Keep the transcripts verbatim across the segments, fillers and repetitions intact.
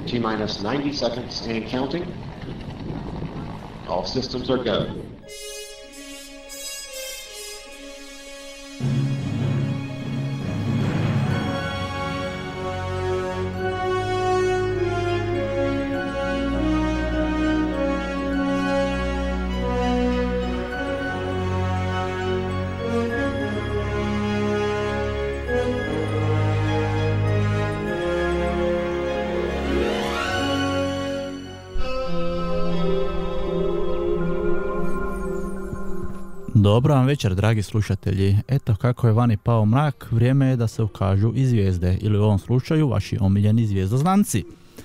T-minus ninety seconds and counting. All systems are go. Dobro vam večer, dragi slušatelji. Eto kako je vani pao mrak, vrijeme je da se ukažu i zvijezde, ili u ovom slučaju vaši omiljeni zvijezdoznanci.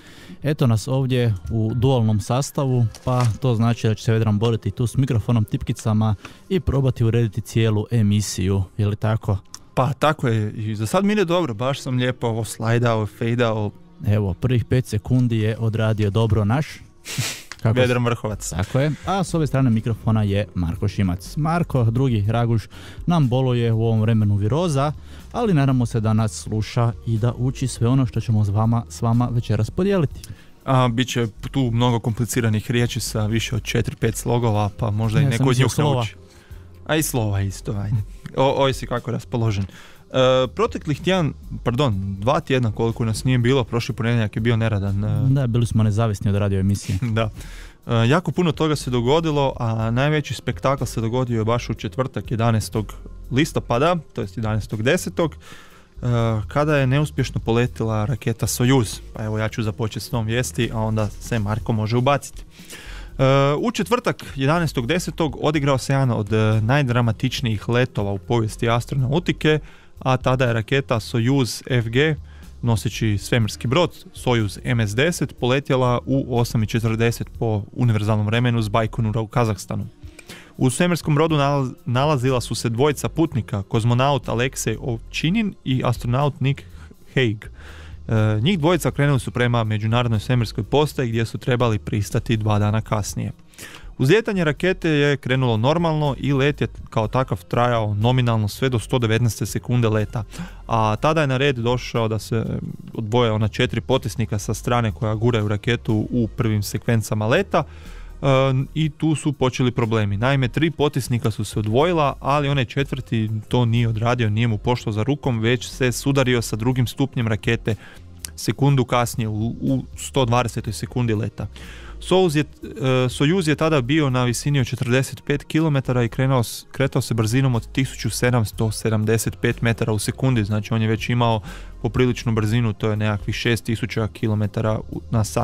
Eto nas ovdje u dualnom sastavu, pa to znači da će se Vedran boriti tu s mikrofonom, tipkicama i probati urediti cijelu emisiju, je li tako? Pa tako je, i za sad mi ide dobro, baš sam lijepo ovo slajdao, fejdao. Evo, prvih pet sekundi je odradio dobro naš Kako Vedran Vrhovac. Tako je, a s ove strane mikrofona je Marko Šimac. Marko, drugi Raguš, nam boluje u ovom vremenu viroza, ali nadamo se da nas sluša i da uči sve ono što ćemo s vama, s vama večeras podijeliti. A, Biće tu mnogo kompliciranih riječi sa više od četiri pet slogova, pa možda ja i neko od njih slova. nauči. A i slova isto, ajde. O, oj si kako raspoložen. E, proteklih tjedan, pardon, dva tjedna koliko nas nije bilo, prošli ponedjeljak je bio neradan. E, da, bili smo nezavisni od radio emisije. Da. E, jako puno toga se dogodilo, a najveći spektakl se dogodio baš u četvrtak jedanaestog listopada, to jest jedanaestog desetog E, kada je neuspješno poletila raketa Sojuz. Pa evo ja ću započeti s tom vijesti, a onda se Marko može ubaciti. Uh, u četvrtak jedanaestog desetog odigrao se jedan od uh, najdramatičnijih letova u povijesti astronautike, a tada je raketa Sojuz F G, noseći svemirski brod Sojuz M S deset, poletjela u osam i četrdeset po univerzalnom vremenu s Bajkonura u Kazahstanu. U svemirskom brodu nalaz, nalazila su se dvojica putnika, kozmonaut Aleksej Ovčinin i astronaut Nick Hague. E, njih dvojica krenuli su prema međunarodnoj svemirskoj postaji gdje su trebali pristati dva dana kasnije. Uzlijetanje rakete je krenulo normalno i let je kao takav trajao nominalno sve do sto devetnaeste sekunde leta, a tada je na red došao da se odboje ona četiri potisnika sa strane koja guraju raketu u prvim sekvencama leta. Uh, i tu su počeli problemi. Naime, tri potisnika su se odvojila, ali onaj četvrti to nije odradio, nije mu pošlo za rukom, već se sudario sa drugim stupnjem rakete sekundu kasnije u, u sto dvadesetoj sekundi leta. Sojuz je, uh, Sojuz je tada bio na visini od četrdeset pet kilometara i krenuo, kretao se brzinom od tisuću sedamsto sedamdeset pet metara u sekundi, znači on je već imao popriličnu brzinu, to je nekakvih šest tisuća kilometara na sat.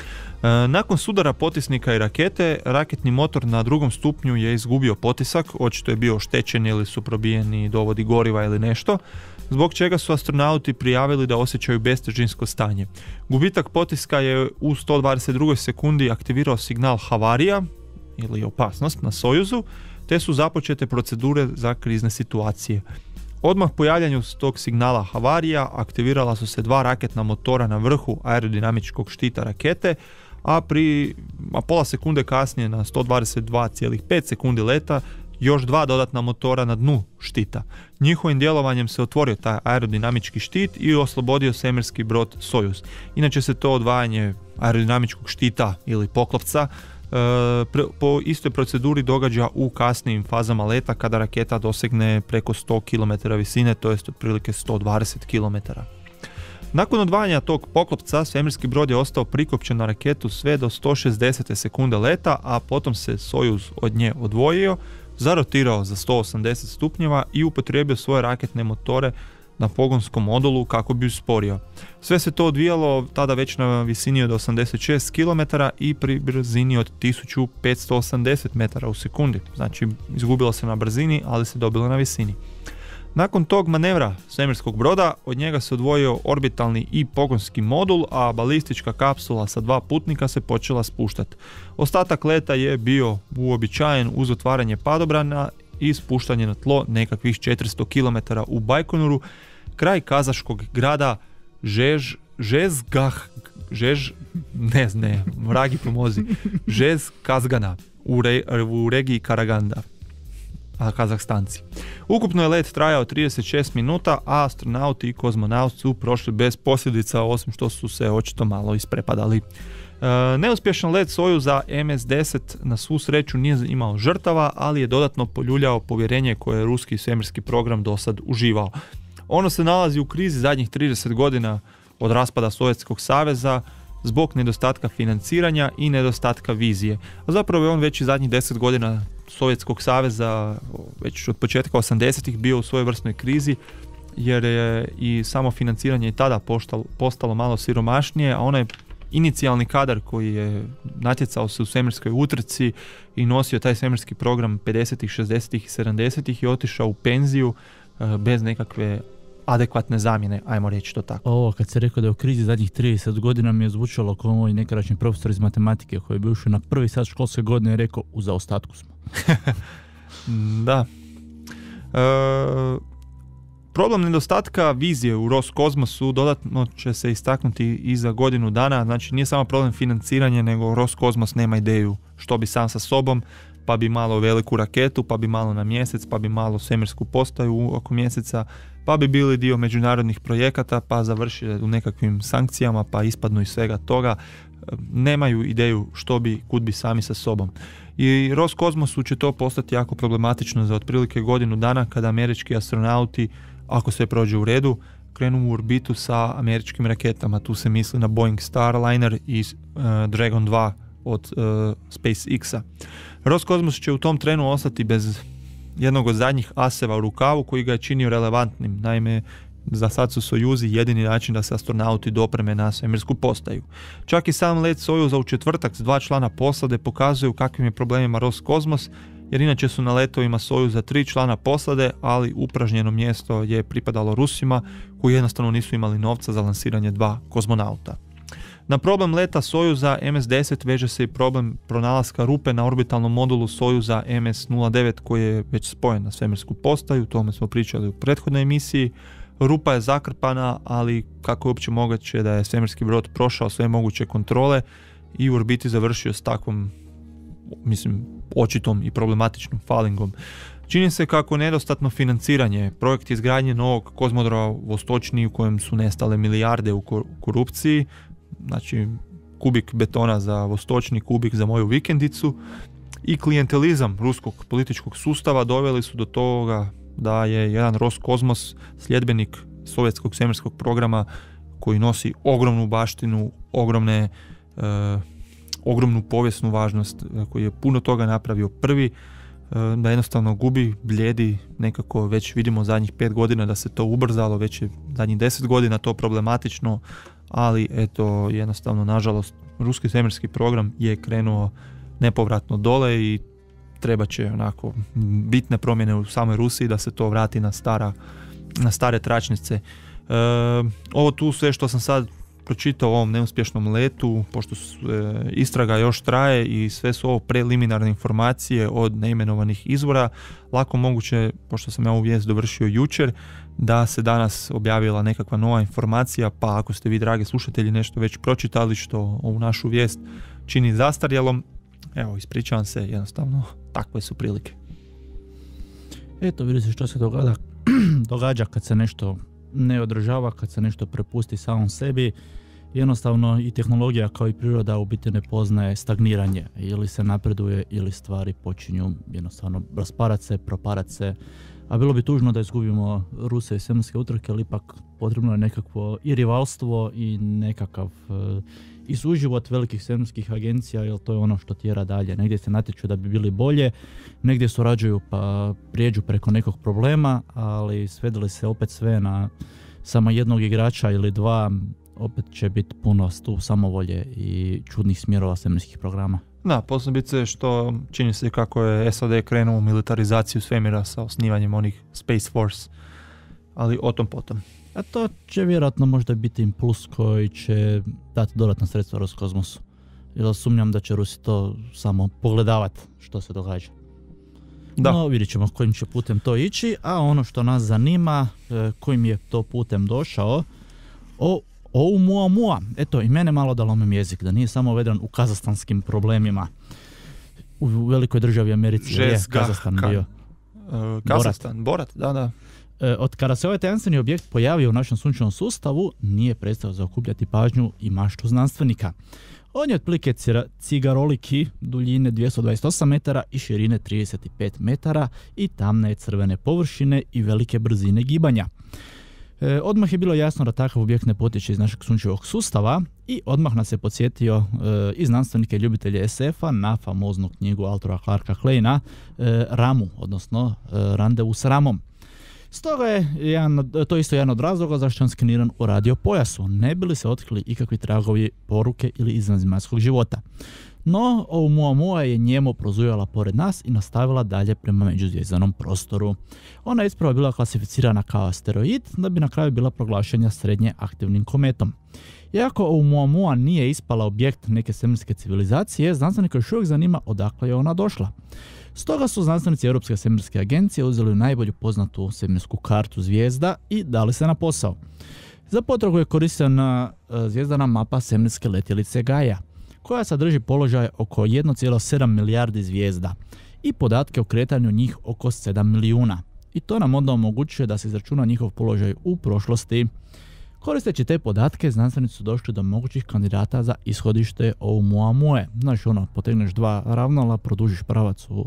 Nakon sudara potisnika i rakete, raketni motor na drugom stupnju je izgubio potisak, očito je bio oštećen ili su probijeni dovodi goriva ili nešto, zbog čega su astronauti prijavili da osjećaju bestežinsko stanje. Gubitak potiska je u sto dvadeset drugoj sekundi aktivirao signal havarija ili opasnost na Sojuzu, te su započete procedure za krizne situacije. Odmah po javljanju tog signala havarija aktivirala su se dva raketna motora na vrhu aerodinamičkog štita rakete, a pri a pola sekunde kasnije na sto dvadeset dva zarez pet sekundi leta još dva dodatna motora na dnu štita. Njihovim djelovanjem se otvorio taj aerodinamički štit i oslobodio svemirski brod Sojuz. Inače se to odvajanje aerodinamičkog štita ili poklopca po istoj proceduri događa u kasnijim fazama leta kada raketa dosegne preko sto kilometara visine, to jest otprilike sto dvadeset kilometara. Nakon odvajanja tog poklopca, svemirski brod je ostao prikopčen na raketu sve do sto šezdesete sekunde leta, a potom se Sojuz od nje odvojio, zarotirao za sto osamdeset stupnjeva i upotrijebio svoje raketne motore na pogonskom modulu kako bi usporio. Sve se to odvijalo tada već na visini od osamdeset šest kilometara i pri brzini od tisuću petsto osamdeset metara u sekundi. Znači izgubilo se na brzini, ali se dobilo na visini. Nakon tog manevra svemirskog broda od njega se odvojio orbitalni i pogonski modul, a balistička kapsula sa dva putnika se počela spuštati. Ostatak leta je bio uobičajen uz otvaranje padobrana i spuštanje na tlo nekakvih četiristo kilometara u Bajkonuru, kraj kazaškog grada Žež, Žezgah, Žež, ne ne, vragi pomozi, Žez Kazgana u, re, u regiji Karaganda. a Kazahstanci. Ukupno je let trajao trideset šest minuta, a astronauti i kozmonauti su prošli bez posljedica, osim što su se očito malo isprepadali. E, neuspješan let Sojuza em es deset na svu sreću nije imao žrtava, ali je dodatno poljuljao povjerenje koje je ruski svemirski program do sad uživao. Ono se nalazi u krizi zadnjih trideset godina od raspada Sovjetskog saveza zbog nedostatka financiranja i nedostatka vizije. A zapravo je on već i zadnjih deset godina Sovjetskog saveza, već od početka osamdesetih bio u svojevrsnoj krizi, jer je i samo financiranje i tada postalo, postalo malo siromašnije, a onaj inicijalni kadar koji je natjecao se u svemirskoj utrci i nosio taj svemirski program pedesetih, šezdesetih i sedamdesetih je otišao u penziju bez nekakve adekvatne zamjene, ajmo reći to tako. Ovo kad se rekao da je u krizi zadnjih trideset godina mi je zvučalo kao moj nekadašnji profesor iz matematike koji je bio ušao na prvi sat školske godine i rekao u zaostatku smo. Da. E, problem nedostatka vizije u Roskozmosu dodatno će se istaknuti i za godinu dana, znači nije samo problem financiranja, nego Roskozmos nema ideju što bi sam sa sobom, pa bi malo veliku raketu, pa bi malo na mjesec, pa bi malo svemirsku postaju oko mjeseca, pa bi bili dio međunarodnih projekata, pa završili u nekakvim sankcijama, pa ispadnu iz svega toga. Nemaju ideju što bi, kud bi sami sa sobom. I Roskozmosu će to postati jako problematično za otprilike godinu dana kada američki astronauti, ako sve prođe u redu, krenu u orbitu sa američkim raketama. Tu se misli na Boeing Starliner i uh, Dragon dva od uh, SpaceX-a. Roskozmos će u tom trenu ostati bez jednog od zadnjih aseva u rukavu koji ga je činio relevantnim. Naime, za sad su Sojuzi jedini način da se astronauti dopreme na svemirsku postaju. Čak i sam let Sojuza u četvrtak s dva člana posade pokazuju kakvim je problemima Roskozmos, jer inače su na letovima Sojuza tri člana posade, ali upražnjeno mjesto je pripadalo Rusima koji jednostavno nisu imali novca za lansiranje dva kozmonauta. Na problem leta Sojuza em es deset veže se i problem pronalaska rupe na orbitalnom modulu Sojuza em es nula devet koji je već spojen na svemirsku postaju, o tome smo pričali u prethodnoj emisiji. Rupa je zakrpana, ali kako je uopće moguće da je svemirski brod prošao sve moguće kontrole i u orbiti završio s takvom, mislim, očitom i problematičnom falingom. Čini se kako nedostatno financiranje, projekt izgradnje novog kozmodroma Vostočni u kojem su nestale milijarde u korupciji, znači kubik betona za Vostočni, kubik za moju vikendicu, i klijentelizam ruskog političkog sustava doveli su do toga da je jedan Roskozmos, sljedbenik sovjetskog svemirskog programa koji nosi ogromnu baštinu, ogromne, e, ogromnu povijesnu važnost, koji je puno toga napravio prvi, e, da jednostavno gubi, bljedi, nekako već vidimo zadnjih pet godina da se to ubrzalo, već je zadnjih deset godina to problematično, ali eto, jednostavno, nažalost, ruski svemirski program je krenuo nepovratno dole i treba će onako bitne promjene u samoj Rusiji da se to vrati na, stara, na stare tračnice. E, ovo tu sve što sam sad pročitao o ovom neuspješnom letu, pošto su, e, istraga još traje i sve su ovo preliminarne informacije od neimenovanih izvora, lako moguće, pošto sam ja ovu vijest dovršio jučer, da se danas objavila nekakva nova informacija, pa ako ste vi, dragi slušatelji, nešto već pročitali što ovu našu vijest čini zastarjelom, evo, ispričavam se, jednostavno takve su prilike. Eto, vidi se što se događa, događa kad se nešto ne održava, kad se nešto prepusti samom sebi. Jednostavno i tehnologija kao i priroda u biti ne poznaje stagniranje. Ili se napreduje ili stvari počinju jednostavno rasparat se, proparat se. A bilo bi tužno da izgubimo Ruse i svemirske utrke, ali ipak potrebno je nekakvo i rivalstvo i nekakav uh, i suživot velikih svemirskih agencija, jer to je ono što tjera dalje. Negdje se natječu da bi bili bolje, negdje surađuju pa prijeđu preko nekog problema, ali svedili se opet sve na samo jednog igrača ili dva, opet će biti puno tu samovolje i čudnih smjerova svemirskih programa. Da, posebice što čini se kako je S A D krenuo u militarizaciju svemira sa osnivanjem onih Space Force, ali o tom potom. A to će vjerojatno možda biti impuls koji će dati dodatna sredstva Roskozmosu. Jer sumnjam da će Rusi to samo pogledavati što se događa. Da. No, vidjet ćemo kojim će putem to ići, a ono što nas zanima, kojim je to putem došao, o Oumuamua. Eto, i mene malo da lomim jezik, da nije samo vedran u kazahstanskim problemima. U velikoj državi Americi je Kazahstan bio. Uh, Kazahstan, Borat, da, da. E, od kada se ovaj tajanstveni objekt pojavio u našem sunčevom sustavu, nije prestao zaokupljati pažnju i maštu znanstvenika. On je otprilike cira- cigaroliki duljine dvjesto dvadeset osam metara i širine trideset pet metara i tamne crvene površine i velike brzine gibanja. E, odmah je bilo jasno da takav objekt ne potječe iz našeg sunčevog sustava i odmah nas je podsjetio e, i znanstvenike i ljubitelje es efa na famoznu knjigu autora Clarka Kleina e, Ramu, odnosno e, Randevu s Ramom. Stoga je jedan, to isto jedan od razloga zašto je on skeniran u radio pojasu, ne bi li se otkrili ikakvi tragovi poruke ili izvanzemaljskog života. No, Oumuamua je njemo prozujala pored nas i nastavila dalje prema međuzvjezdanom prostoru. Ona je isprava bila klasificirana kao asteroid, da bi na kraju bila proglašena srednje aktivnim kometom. Iako Oumuamua nije ispala objekt neke svemirske civilizacije, znanstvenika još uvijek zanima odakle je ona došla. Stoga su znanstvenici Europske svemirske agencije uzeli najbolju poznatu svemirsku kartu zvijezda i dali se na posao. Za potragu je koristena zvijezdana mapa svemirske letjelice Gaia, koja sadrži položaj oko jedan zarez sedam milijardi zvijezda i podatke o kretanju njih oko sedam milijuna. I to nam onda omogućuje da se izračuna njihov položaj u prošlosti. Koristeći te podatke, znanstvenici su došli do mogućih kandidata za ishodište Oumuamue. Znaš, ono, potegneš dva ravnala, produžiš pravac u...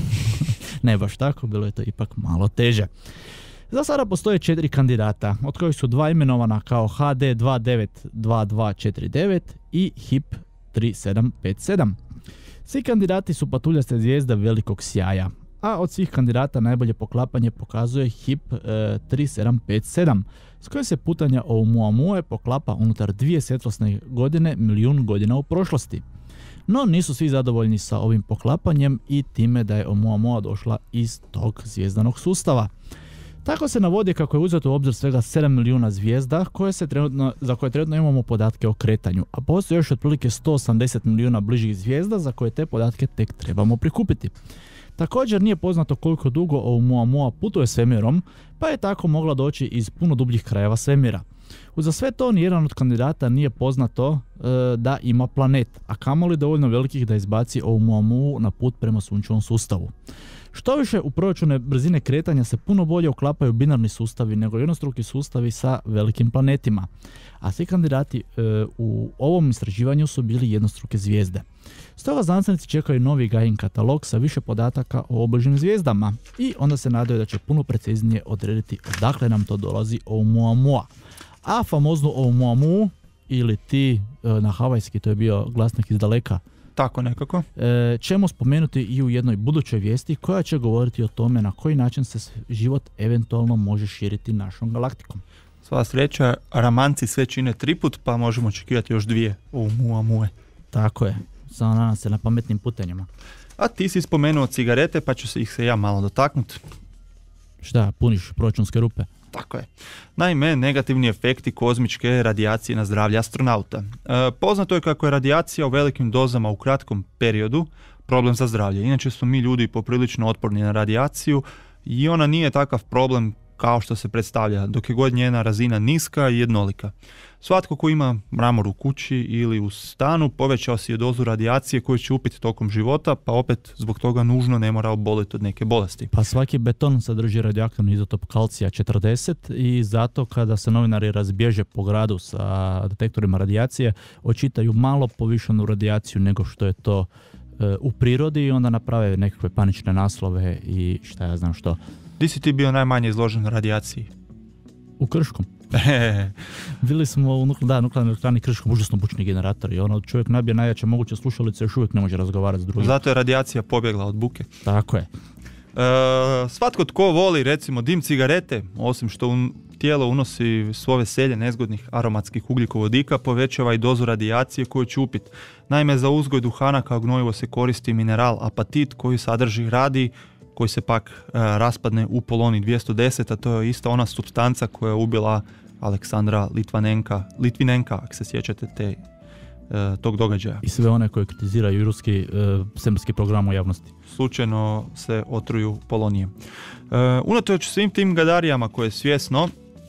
ne baš tako, bilo je to ipak malo teže. Za sada postoje četiri kandidata, od kojih su dva imenovana kao ha de dva devet dva dva četiri devet i H I P tri sedam pet sedam. Svi kandidati su patuljaste zvijezde velikog sjaja, a od svih kandidata najbolje poklapanje pokazuje H I P e, tri sedam pet sedam, s kojim se putanja Oumuamue poklapa unutar dvije svjetlosne godine milijun godina u prošlosti. No nisu svi zadovoljni sa ovim poklapanjem i time da je Oumuamua došla iz tog zvijezdanog sustava. Tako se navodi kako je uzeto u obzir svega sedam milijuna zvijezda koje se trenutno, za koje trenutno imamo podatke o kretanju, a postoji još otprilike sto osamdeset milijuna bližih zvijezda za koje te podatke tek trebamo prikupiti. Također nije poznato koliko dugo Oumuamua putuje svemirom, pa je tako mogla doći iz puno dubljih krajeva svemira. Uza sve to nijedan od kandidata nije poznato e, da ima planet, a kamoli dovoljno velikih da izbaci Oumuamuu na put prema sunčevom sustavu. Što više, u proračune brzine kretanja se puno bolje uklapaju binarni sustavi nego jednostruki sustavi sa velikim planetima, a svi kandidati e, u ovom istraživanju su bili jednostruke zvijezde. Stoga znanstvenici čekaju novi Gain katalog sa više podataka o obližnjim zvijezdama i onda se nadaju da će puno preciznije odrediti odakle nam to dolazi Oumuamua. A famoznu Oumuamuu, ili ti e, na havajski, to je bio glasnik iz daleka, tako nekako, e, ćemo spomenuti i u jednoj budućoj vijesti koja će govoriti o tome na koji način se život eventualno može širiti našom galaktikom. Sva sreća, Ramanci sve čine triput, pa možemo očekivati još dvije Oumuamue. Tako je, samo nadam se na pametnim putanjima. A ti si spomenuo cigarete, pa ću se ih se ja malo dotaknuti. Šta, puniš proračunske rupe? Tako je. Naime, negativni efekti kozmičke radijacije na zdravlje astronauta. E, poznato je kako je radijacija u velikim dozama u kratkom periodu problem za zdravlje. Inače smo mi ljudi poprilično otporni na radijaciju i ona nije takav problem kao što se predstavlja, dok je god njena razina niska i jednolika. Svatko ko ima mramor u kući ili u stanu povećao si je dozu radijacije koju će upiti tokom života, pa opet zbog toga nužno ne mora oboliti od neke bolesti. Pa svaki beton sadrži radioaktivni izotop kalcija četrdeset i zato kada se novinari razbježe po gradu sa detektorima radijacije, očitaju malo povišenu radijaciju nego što je to e, u prirodi i onda naprave nekakve panične naslove i šta ja znam što. Di si ti bio najmanje izložen radijaciji? U Krškom. Bili smo u nukle, da, nuklearnoj elektrani Krškom, užasno bučni generator i ono, čovjek nabije najjače moguće slušalice, još uvijek ne može razgovarati s drugim. Zato je radijacija pobjegla od buke. Tako je. E, svatko tko voli recimo dim cigarete, osim što u tijelo unosi svo veselje nezgodnih aromatskih ugljikovodika, povećava i dozu radijacije koju će upit. Naime, za uzgoj duhana kao gnojivo se koristi mineral apatit koji sadrži radij, koji se pak e, raspadne u polonij dvjesto deset, a to je ista ona supstanca koja je ubila Aleksandra Litvanenka, Litvinenka, ako se sjećate te, e, tog događaja. I sve one koji kritiziraju ruski e, svemirski program u javnosti. Slučajno se otruju polonijem. E, unatoč svim tim gadarijama koje svjesno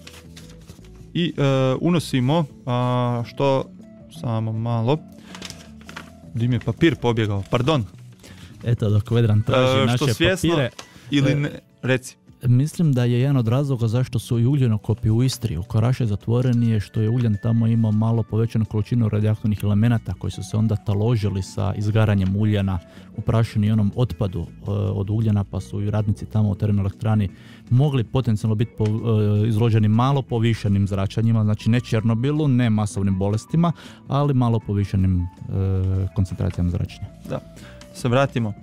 i e, unosimo, a, što samo malo, di mi je papir pobjegao, pardon. Eto, dok Vedran traži e, naše svjesno, papire. Ili ne, Reci. Mislim da je jedan od razloga zašto su i ugljenokopi u Istri u Karaše zatvoreni je što je ugljen tamo imao malo povećanu količinu radioaktivnih elemenata koji su se onda taložili sa izgaranjem uljana u prašini i onom otpadu e, od ugljena, pa su i radnici tamo u termoelektrani mogli potencijalno biti po, e, izloženi malo povišenim zračenjima, znači ne Černobilu, ne masovnim bolestima, ali malo povišenim e, koncentracijama zračenja. Da, se vratimo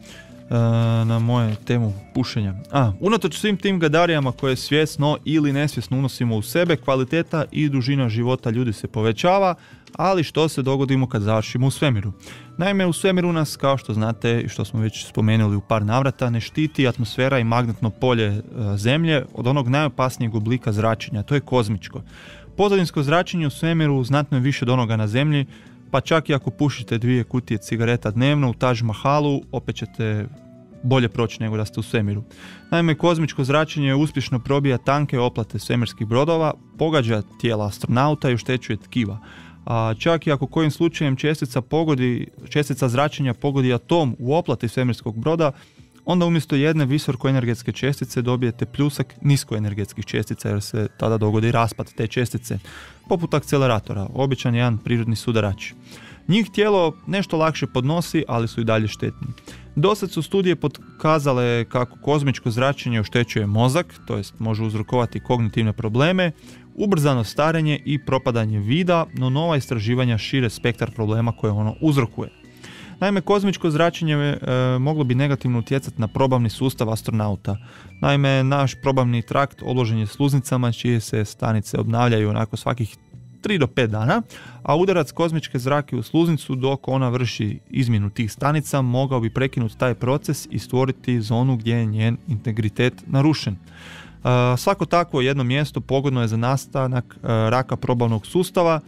na moju temu pušenja. A, unatoč svim tim gadarijama koje svjesno ili nesvjesno unosimo u sebe, kvaliteta i dužina života ljudi se povećava, ali što se dogodimo kad završimo u svemiru? Naime, u svemiru nas, kao što znate i što smo već spomenuli u par navrata, ne štiti atmosfera i magnetno polje e, Zemlje od onog najopasnijeg oblika zračenja, to je kozmičko. Pozadinsko zračenje u svemiru znatno je više od onoga na Zemlji, pa čak i ako pušite dvije kutije cigareta dnevno u Taj Mahalu, opet ćete bolje proći nego da ste u svemiru. Naime, kozmičko zračenje uspješno probija tanke oplate svemirskih brodova, pogađa tijela astronauta i oštećuje tkiva. A čak i ako kojim slučajem čestica, pogodi, čestica zračenja pogodi atom u oplati svemirskog broda, onda umjesto jedne visokoenergetske čestice dobijete pljusak niskoenergetskih čestica jer se tada dogodi raspad te čestice, poput akceleratora, običan jedan prirodni sudarač. Njih tijelo nešto lakše podnosi, ali su i dalje štetni. Dosad su studije pokazale kako kozmičko zračenje oštećuje mozak, to jest može uzrokovati kognitivne probleme, ubrzano starenje i propadanje vida, no nova istraživanja šire spektar problema koje ono uzrokuje. Naime, kozmičko zračenje e, moglo bi negativno utjecati na probavni sustav astronauta. Naime, naš probavni trakt obložen je sluznicama čije se stanice obnavljaju onako svakih tri do pet dana, a udarac kozmičke zrake u sluznicu dok ona vrši izmjenu tih stanica mogao bi prekinuti taj proces i stvoriti zonu gdje je njen integritet narušen. E, svako takvo jedno mjesto pogodno je za nastanak e, raka probavnog sustava,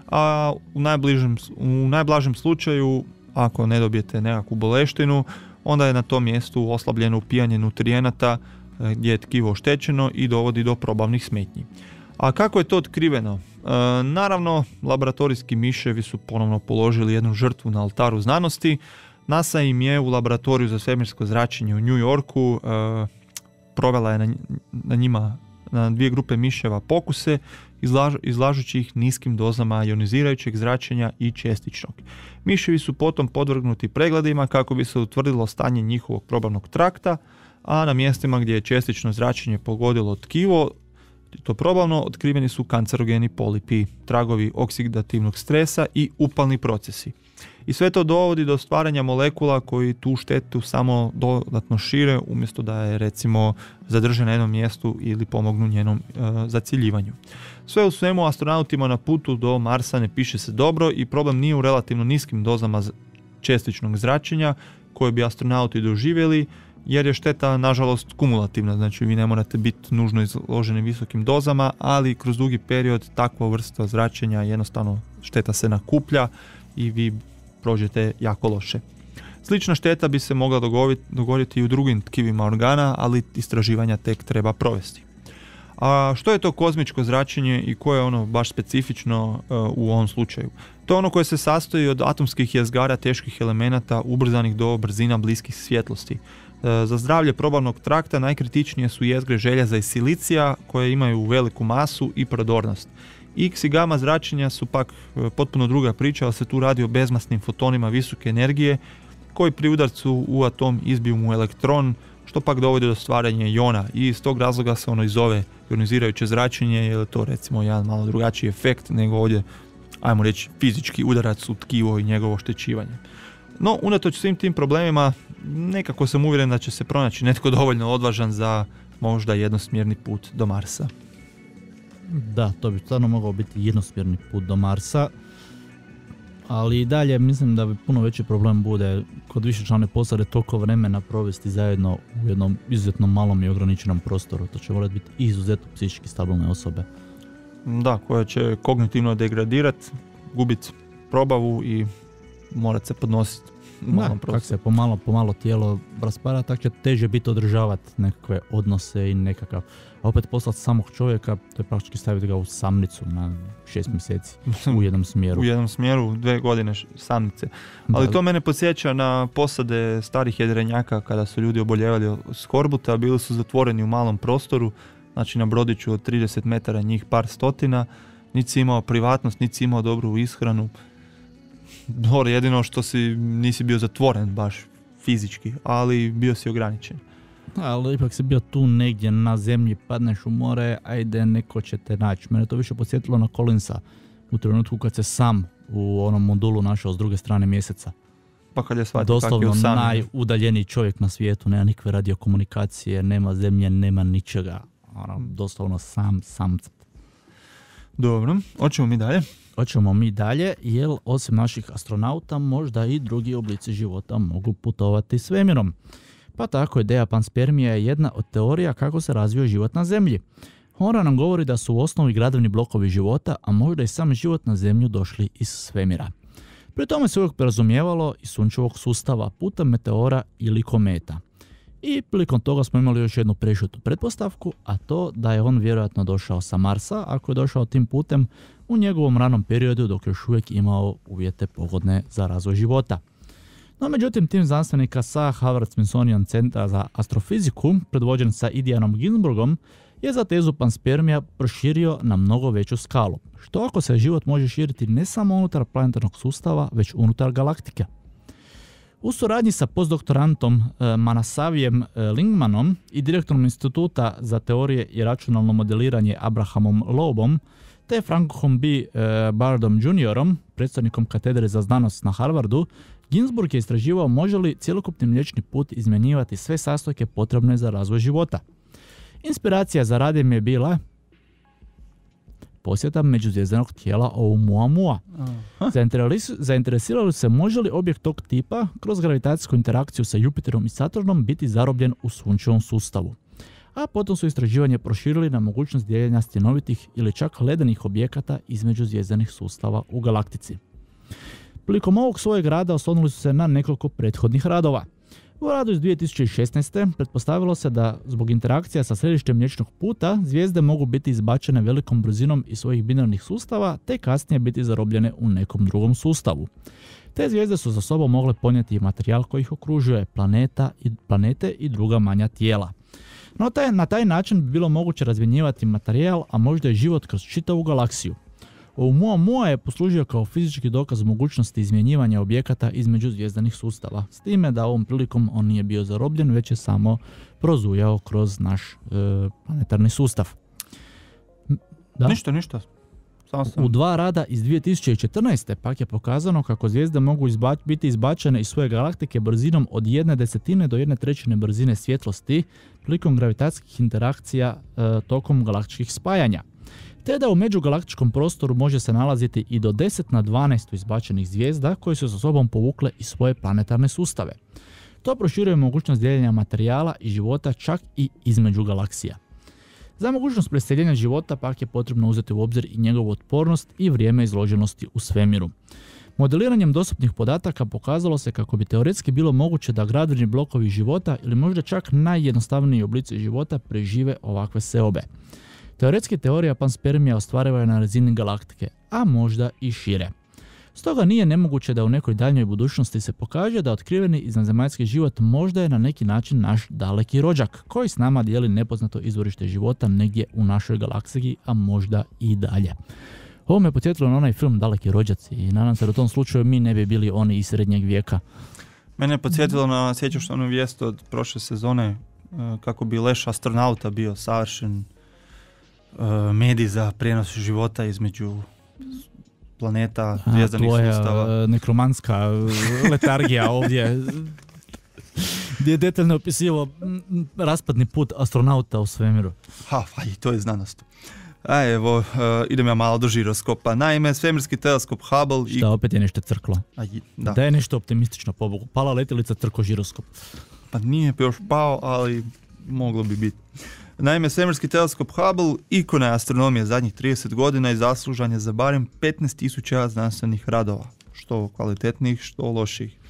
a u, najbližem, u najblažem slučaju ako ne dobijete nekakvu boleštinu, onda je na tom mjestu oslabljeno upijanje nutrijenata gdje je tkivo oštećeno i dovodi do probavnih smetnji. A kako je to otkriveno? E, naravno, laboratorijski miševi su ponovno položili jednu žrtvu na oltaru znanosti. NASA im je u laboratoriju za svemirsko zračenje u New Yorku e, provela je na, na njima na dvije grupe miševa pokuse, izlaž, izlažući ih niskim dozama ionizirajućeg zračenja i čestičnog. Miševi su potom podvrgnuti pregledima kako bi se utvrdilo stanje njihovog probavnog trakta, a na mjestima gdje je čestično zračenje pogodilo tkivo, to probavno, otkriveni su kancerogeni polipi, tragovi oksidativnog stresa i upalni procesi. I sve to dovodi do stvaranja molekula koji tu štetu samo dodatno šire umjesto da je recimo zadrže na jednom mjestu ili pomognu njenom e, zaciljivanju. Sve u svemu astronautima na putu do Marsa ne piše se dobro i problem nije u relativno niskim dozama čestičnog zračenja koje bi astronauti doživjeli, jer je šteta nažalost kumulativna, znači vi ne morate biti nužno izloženi visokim dozama, ali kroz dugi period takva vrsta zračenja jednostavno šteta se nakuplja i vi prođete jako loše. Slična šteta bi se mogla dogoditi i u drugim tkivima organa, ali istraživanja tek treba provesti. A što je to kozmičko zračenje i koje je ono baš specifično uh, u ovom slučaju? To je ono koje se sastoji od atomskih jezgara teških elemenata ubrzanih do brzina bliskih svjetlosti. Uh, za zdravlje probavnog trakta najkritičnije su jezgre željeza i silicija koje imaju veliku masu i prodornost. X i gamma zračenja su pak uh, potpuno druga priča, ali se tu radi o bezmasnim fotonima visoke energije koji pri udarcu u atom izbiju mu elektron, što pak dovodi do stvaranja iona i iz tog razloga se ono i zove ionizirajuće zračenje, jer je to recimo jedan malo drugačiji efekt nego ovdje, ajmo reći, fizički udarac u tkivo i njegovo oštećivanje. No, unatoč svim tim problemima, nekako sam uvjeren da će se pronaći netko dovoljno odvažan za možda jednosmjerni put do Marsa. Da, to bi stvarno mogao biti jednosmjerni put do Marsa. Ali i dalje mislim da bi puno veći problem bude kod višečlane posade toliko vremena provesti zajedno u jednom izuzetno malom i ograničenom prostoru. To će morati biti izuzetno psihički stabilne osobe. Da, koja će kognitivno degradirati, gubiti probavu i morat se podnositi u malom kako prostoru. se pomalo, pomalo tijelo raspara, tako će teže biti održavati nekakve odnose i nekakav. A opet poslati samog čovjeka, to je praktički staviti ga u samnicu na šest mjeseci u jednom smjeru. U jednom smjeru, dve godine š- samnice. Ali Da. to mene podsjeća na posade starih jedrenjaka kada su ljudi oboljevali od skorbuta, bili su zatvoreni u malom prostoru, znači na brodiću od trideset metara, njih par stotina, niti si imao privatnost, niti si imao dobru ishranu. Dobro, jedino što si nisi bio zatvoren baš fizički, ali bio si ograničen. Ali ipak si bio tu negdje na zemlji, padneš u more, ajde neko će te naći. Mene to više podsjetilo na Collinsa u trenutku kad se sam u onom modulu našao s druge strane mjeseca. Pa kad je shvatio kak je Doslovno usamljen. najudaljeniji čovjek na svijetu, nema nikakve radiokomunikacije, nema zemlje, nema ničega. Ono, doslovno sam, sam. Dobro, hoćemo mi dalje. Hoćemo mi dalje, jer osim naših astronauta možda i drugi oblici života mogu putovati svemirom. Pa tako ideja panspermija je jedna od teorija kako se razvio život na Zemlji. Ona nam govori da su u osnovi gradivni blokovi života, a možda i sam život na Zemlju došli iz svemira. Pri tome se uvijek podrazumijevalo i sunčevog sustava putem meteora ili kometa. I prilikom toga smo imali još jednu prešutu pretpostavku, a to da je on vjerojatno došao sa Marsa, ako je došao tim putem u njegovom ranom periodu dok je još uvijek imao uvjete pogodne za razvoj života. No međutim, tim znanstvenika sa Harvard Smithsonian Centra za astrofiziku, predvođen sa Idianom Ginzburgom, je za tezu panspermija proširio na mnogo veću skalu, što ako se život može širiti ne samo unutar planetarnog sustava, već unutar galaktike. U suradnji sa postdoktorantom e, Manasavijem e, Lingmanom i direktorom Instituta za teorije i računalno modeliranje Abrahamom Loebom, te Frankom B. E, Bardom juniorom, predstavnikom katedre za znanost na Harvardu, Ginzburg je istraživao može li cjelokupni mliječni put izmjenjivati sve sastojke potrebne za razvoj života. Inspiracija za rad im je bila posjeta međuzvjezdanog tijela Oumuamua. Zainteresirali se može li objekt tog tipa kroz gravitacijsku interakciju sa Jupiterom i Saturnom biti zarobljen u sunčevom sustavu. A potom su istraživanje proširili na mogućnost dijeljenja stjenovitih ili čak ledenih objekata između zvjezdanih sustava u galaktici. Prilikom ovog svojeg rada oslonili su se na nekoliko prethodnih radova. U radu iz dvije tisuće šesnaeste. pretpostavilo se da zbog interakcija sa središtem mliječnog puta zvijezde mogu biti izbačene velikom brzinom iz svojih binarnih sustava te kasnije biti zarobljene u nekom drugom sustavu. Te zvijezde su za sobom mogle ponijeti materijal koji ih okružuje, planeta i, planete i druga manja tijela. No taj, na taj način bi bilo moguće razmjenjivati materijal, a možda i život kroz čitavu galaksiju. Oumuamua je poslužio kao fizički dokaz mogućnosti izmjenjivanja objekata između zvjezdanih sustava, s time da ovom prilikom on nije bio zarobljen, već je samo prozujao kroz naš e, planetarni sustav. Da? Ništa, ništa. Samo sam. U dva rada iz dvije tisuće četrnaeste. pak je pokazano kako zvijezde mogu izba- biti izbačene iz svoje galaktike brzinom od jedne desetine do jedne trećine brzine svjetlosti prilikom gravitacijskih interakcija e, tokom galaktičkih spajanja. Te da u međugalaktičkom prostoru može se nalaziti i do deset na dvanaest izbačenih zvijezda koje su sa sobom povukle i svoje planetarne sustave. To proširuje mogućnost dijeljenja materijala i života čak i između galaksija. Za mogućnost preseljenja života pak je potrebno uzeti u obzir i njegovu otpornost i vrijeme izloženosti u svemiru. Modeliranjem dostupnih podataka pokazalo se kako bi teoretski bilo moguće da gradivni blokovi života ili možda čak najjednostavniji oblici života prežive ovakve seobe. Teoretski teorija panspermija ostvariva je na razini galaktike, a možda i šire. Stoga nije nemoguće da u nekoj daljnjoj budućnosti se pokaže da otkriveni iznadzemaljski život možda je na neki način naš daleki rođak, koji s nama dijeli nepoznato izvorište života negdje u našoj galaksiji, a možda i dalje. Ovo me podsjetilo na onaj film Daleki rođaci i nadam se da u tom slučaju mi ne bi bili oni iz srednjeg vijeka. Mene je podsjetilo na, sjećaš onu vijest od prošle sezone, kako bi leš astronauta bio savršen medij za prijenos života između planeta, zvjezdanih sustava. sustava. Nekromanska letargija ovdje gdje je detaljno opisivao raspadni put astronauta u svemiru. Ha, pa i to je znanost. A evo, uh, idem ja malo do žiroskopa. Naime, svemirski teleskop Hubble... Šta, opet je nešto crklo? A, da. Da je nešto optimistično, pobogu. Pala letjelica, crko žiroskop. Pa nije još pao, ali moglo bi biti. Naime, svemirski teleskop Hubble ikona je astronomije zadnjih trideset godina i zaslužan je za barem petnaest tisuća znanstvenih radova, što kvalitetnih, što loših.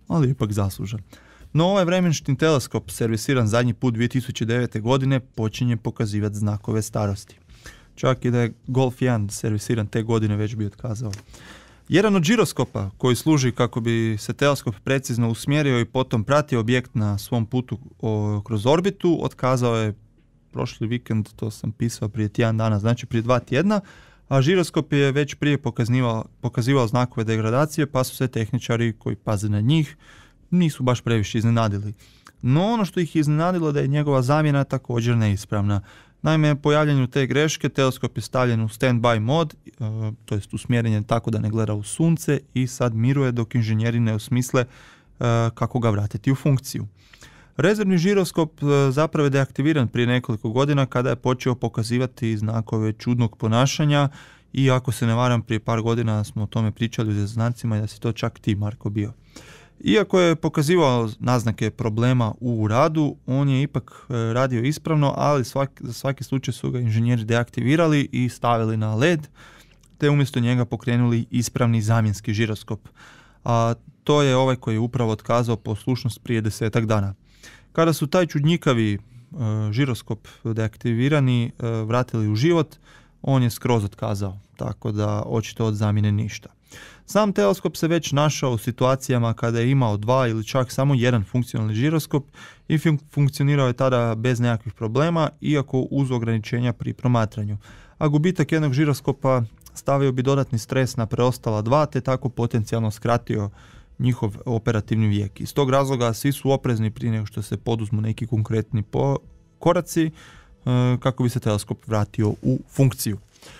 ali ipak zaslužan. No ovaj vremenštin teleskop, servisiran zadnji put dvije tisuće devete. godine, počinje pokazivati znakove starosti. Čak i da je Golf jedan servisiran te godine već bi otkazao. Jedan od žiroskopa koji služi kako bi se teleskop precizno usmjerio i potom pratio objekt na svom putu o, kroz orbitu, otkazao je prošli vikend, to sam pisao prije tjedan dana, znači prije dva tjedna, a žiroskop je već prije pokazivao, pokazivao znakove degradacije, pa su se tehničari koji paze na njih nisu baš previše iznenadili. No ono što ih je iznenadilo da je njegova zamjena također neispravna. Naime, po javljanju te greške teleskop je stavljen u stand-by mod, e, to jest usmjeren tako da ne gleda u sunce i sad miruje dok inženjeri ne osmisle e, kako ga vratiti u funkciju. Rezervni žiroskop e, zapravo je deaktiviran prije nekoliko godina kada je počeo pokazivati znakove čudnog ponašanja i ako se ne varam prije par godina smo o tome pričali u znacima i da si to čak ti, Marko, bio. Iako je pokazivao naznake problema u radu, on je ipak radio ispravno, ali svaki, za svaki slučaj su ga inženjeri deaktivirali i stavili na led, te umjesto njega pokrenuli ispravni zamjenski žiroskop. A to je ovaj koji je upravo otkazao poslušnost prije desetak dana. Kada su taj čudnjikavi e, žiroskop deaktivirani e, vratili u život, on je skroz otkazao, tako da očito od zamjene ništa. Sam teleskop se već našao u situacijama kada je imao dva ili čak samo jedan funkcionalni žiroskop i fun- funkcionirao je tada bez nekakvih problema, iako uz ograničenja pri promatranju. A gubitak jednog žiroskopa stavio bi dodatni stres na preostala dva, te tako potencijalno skratio njihov operativni vijek. Iz tog razloga svi su oprezni prije nego što se poduzmu neki konkretni po- koraci e, kako bi se teleskop vratio u funkciju.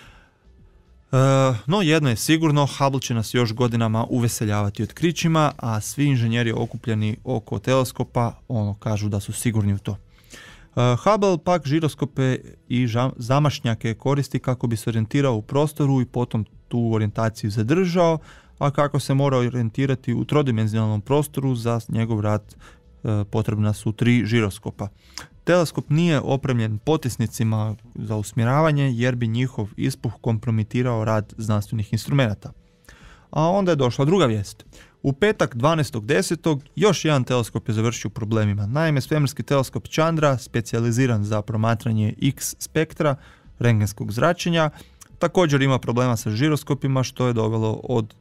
Uh, no jedno je sigurno, Hubble će nas još godinama uveseljavati otkrićima, a svi inženjeri okupljeni oko teleskopa ono kažu da su sigurni u to. Uh, Hubble pak žiroskope i ža- zamašnjake koristi kako bi se orijentirao u prostoru i potom tu orijentaciju zadržao, a kako se mora orijentirati u trodimenzionalnom prostoru za njegov rad uh, potrebna su tri žiroskopa. Teleskop nije opremljen potisnicima za usmjeravanje jer bi njihov ispuh kompromitirao rad znanstvenih instrumenata. A onda je došla druga vijest. U petak dvanaestog desetog još jedan teleskop je završio u problemima. Naime, svemirski teleskop Chandra, specijaliziran za promatranje X spektra rentgenskog zračenja, također ima problema sa žiroskopima što je dovelo od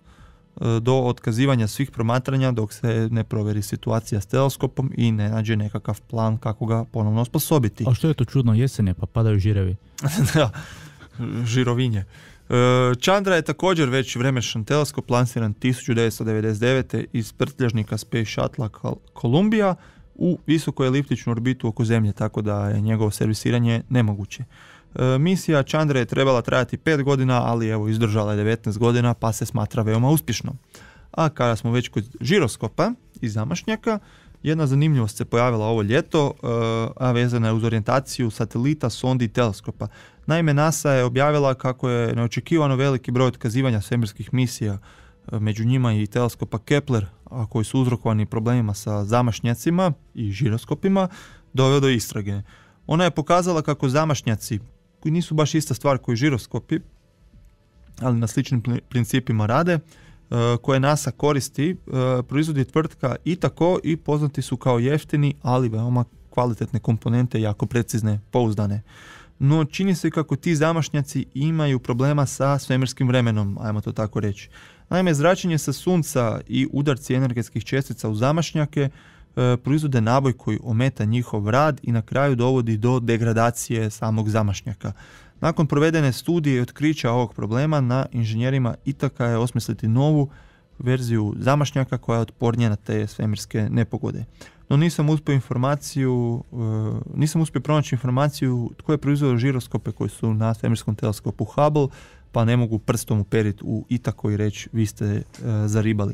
do otkazivanja svih promatranja dok se ne provjeri situacija s teleskopom i ne nađe nekakav plan kako ga ponovno osposobiti. A što je to čudno, jesen je pa padaju žirevi. Da, žirovinje. Chandra je također već vremenšan teleskop lansiran tisuću devetsto devedeset devete iz prtljažnika Space Shuttle Columbia u visoko eliptičnu orbitu oko Zemlje, tako da je njegovo servisiranje nemoguće. E, misija Chandra je trebala trajati pet godina, ali evo izdržala je devetnaest godina pa se smatra veoma uspješnom. A kada smo već kod žiroskopa i zamašnjaka, jedna zanimljivost se pojavila ovo ljeto, e, a vezana je uz orijentaciju satelita, sondi i teleskopa. Naime, NASA je objavila kako je neočekivano veliki broj otkazivanja svemirskih misija, e, među njima i teleskopa Kepler, a koji su uzrokovani problemima sa zamašnjacima i žiroskopima, doveo do istrage. Ona je pokazala kako zamašnjaci, koji nisu baš ista stvar koji žiroskopi, ali na sličnim principima rade, koje NASA koristi, proizvodi tvrtka Itako i poznati su kao jeftini, ali veoma kvalitetne komponente, jako precizne, pouzdane. No čini se kako ti zamašnjaci imaju problema sa svemirskim vremenom, ajmo to tako reći. Naime, zračenje sa sunca i udarci energetskih čestica u zamašnjake e, proizvode naboj koji ometa njihov rad i na kraju dovodi do degradacije samog zamašnjaka. Nakon provedene studije i otkrića ovog problema, na inženjerima Itaka je osmisliti novu verziju zamašnjaka koja je otpornija na te svemirske nepogode. No nisam uspio informaciju, e, nisam uspio pronaći informaciju tko je proizveo žiroskope koji su na svemirskom teleskopu Hubble, pa ne mogu prstom uperiti u Itako i reći vi ste e, zaribali.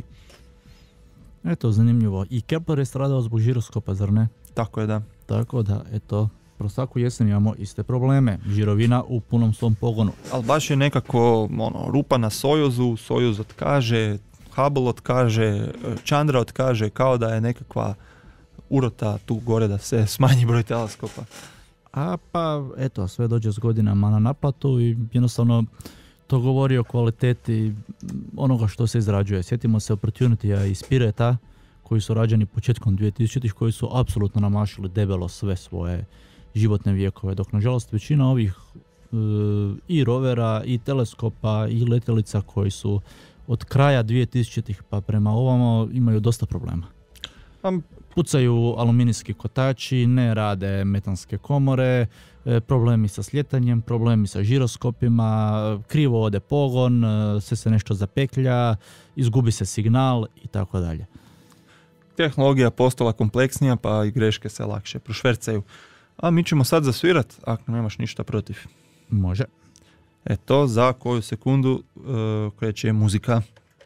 Eto, zanimljivo. I Kepler je stradao zbog žiroskopa, zar ne? Tako je, da. Tako da, eto, pro svaku jesen imamo iste probleme. Žirovina u punom svom pogonu. Ali baš je nekako ono, rupa na Sojuzu, Sojuz otkaže, Hubble otkaže, Chandra otkaže, kao da je nekakva urota tu gore da se smanji broj teleskopa. A pa, eto, sve dođe s godinama na naplatu i jednostavno to govori o kvaliteti onoga što se izrađuje. Sjetimo se Opportunitya i Spirita, koji su rađeni početkom dvije tisućitih, koji su apsolutno namašili debelo sve svoje životne vijekove, dok nažalost većina ovih e, i rovera, i teleskopa, i letjelica koji su od kraja dvije tisućitih pa prema ovamo imaju dosta problema. Um, Pucaju aluminijski kotači, ne rade metanske komore, e, problemi sa sljetanjem, problemi sa žiroskopima, krivo ode pogon, e, sve se nešto zapeklja, izgubi se signal i tako dalje. Tehnologija postala kompleksnija pa i greške se lakše prošvercaju. A mi ćemo sad zasvirat, ako nemaš ništa protiv. Može. Eto, za koju sekundu uh, kreće muzika.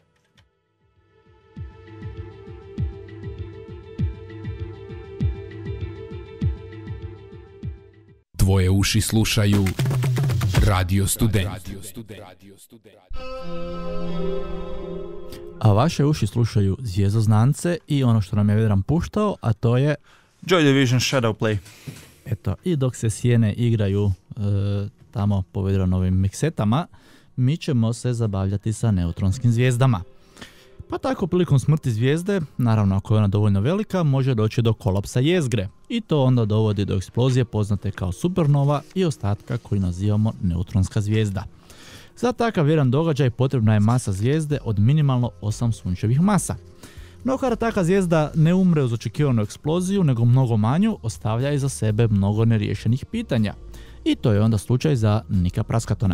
Tvoje uši slušaju Radio Student. A vaše uši slušaju Zvjezdoznance i ono što nam je Vedran puštao, a to je... Joy Division Shadow Play. Eto, i dok se sjene igraju e, tamo po Vedranovim miksetama, mi ćemo se zabavljati sa neutronskim zvijezdama. Pa tako prilikom smrti zvijezde, naravno ako je ona dovoljno velika, može doći do kolapsa jezgre. I to onda dovodi do eksplozije poznate kao supernova i ostatka koji nazivamo neutronska zvijezda. Za takav jedan događaj potrebna je masa zvijezde od minimalno osam sunčevih masa. No kada taka zvijezda ne umre uz očekivanu eksploziju, nego mnogo manju, ostavlja iza sebe mnogo neriješenih pitanja. I to je onda slučaj za Nika Praskatona.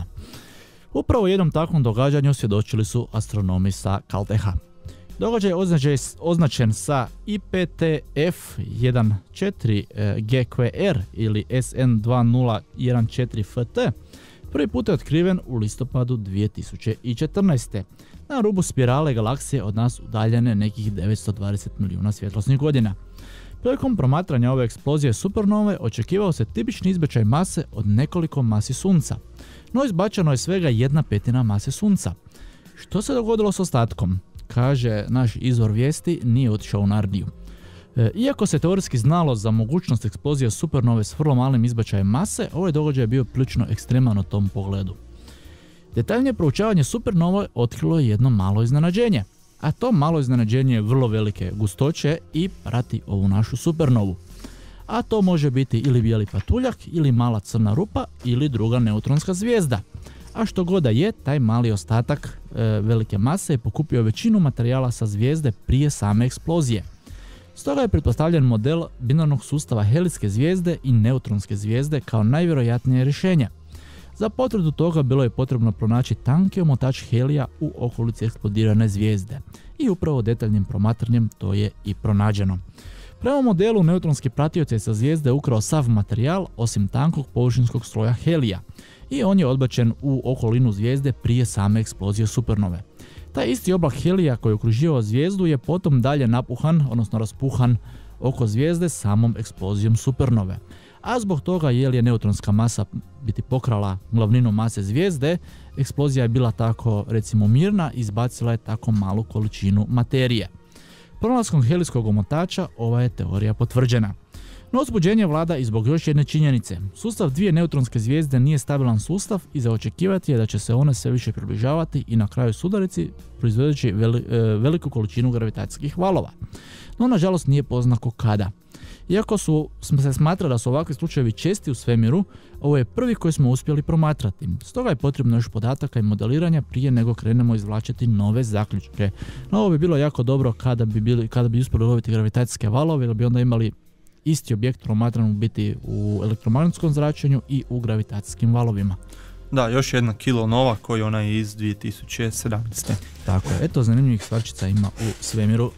Upravo jednom takvom događanju svjedočili su astronomi sa Caltecha. Događaj je označen sa I P T F četrnaest G Q R ili S N dva nula jedan četiri F T. Prvi put je otkriven u listopadu dvije tisuće četrnaeste. na rubu spirale galaksije od nas udaljene nekih devetsto dvadeset milijuna svjetlosnih godina. Prilikom promatranja ove eksplozije supernove očekivao se tipični izbačaj mase od nekoliko masi Sunca, no izbačeno je svega jedna petina mase Sunca. Što se dogodilo s ostatkom? Kaže naš izvor vijesti, nije otišao u Nardiju. E, iako se teoretski znalo za mogućnost eksplozije supernove s vrlo malim izbačajem mase, ovaj događaj je bio prilično ekstreman u tom pogledu. Detaljnije proučavanje supernove otkrilo je jedno malo iznenađenje, a to malo iznenađenje je vrlo velike gustoće i prati ovu našu supernovu. A to može biti ili bijeli patuljak, ili mala crna rupa, ili druga neutronska zvijezda. A što god da je, taj mali ostatak e, velike mase je pokupio većinu materijala sa zvijezde prije same eksplozije. Stoga je pretpostavljen model binarnog sustava helijske zvijezde i neutronske zvijezde kao najvjerojatnije rješenje. Za potvrdu toga bilo je potrebno pronaći tanki omotač helija u okolici eksplodirane zvijezde. I upravo detaljnim promatranjem to je i pronađeno. Prema modelu neutronski pratioc je sa zvijezde ukrao sav materijal osim tankog površinskog sloja helija i on je odbačen u okolinu zvijezde prije same eksplozije supernove. Taj isti oblak helija koji je okruživao zvijezdu je potom dalje napuhan, odnosno raspuhan oko zvijezde samom eksplozijom supernove. A zbog toga jer je neutronska masa biti pokrala glavninu mase zvijezde, eksplozija je bila tako recimo mirna i izbacila je tako malu količinu materije. Pronalaskom helijskog omotača ova je teorija potvrđena. No uzbuđenje vlada i zbog još jedne činjenice. Sustav dvije neutronske zvijezde nije stabilan sustav i za očekivati je da će se one sve više približavati i na kraju sudarici proizvodeći veli, e, veliku količinu gravitacijskih valova. No nažalost nije poznako kada. Iako su, smo se smatra da su ovakvi slučajevi česti u svemiru, ovo je prvi koji smo uspjeli promatrati. Stoga je potrebno još podataka i modeliranja prije nego krenemo izvlačiti nove zaključke. No ovo bi bilo jako dobro kada bi, bili, kada bi uspjeli loviti gravitacijske valove, jer bi onda imali isti objekt promatran u biti u elektromagnetskom zračenju i u gravitacijskim valovima. Da, još jedna kilonova koji ona je iz dvije tisuće sedamnaeste. Tako je, eto zanimljivih stvarčica ima u svemiru.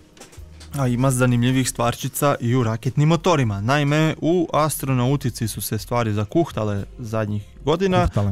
A ima zanimljivih stvarčica i u raketnim motorima. Naime, u astronautici su se stvari zakuhtale zadnjih godina. Kuhtale.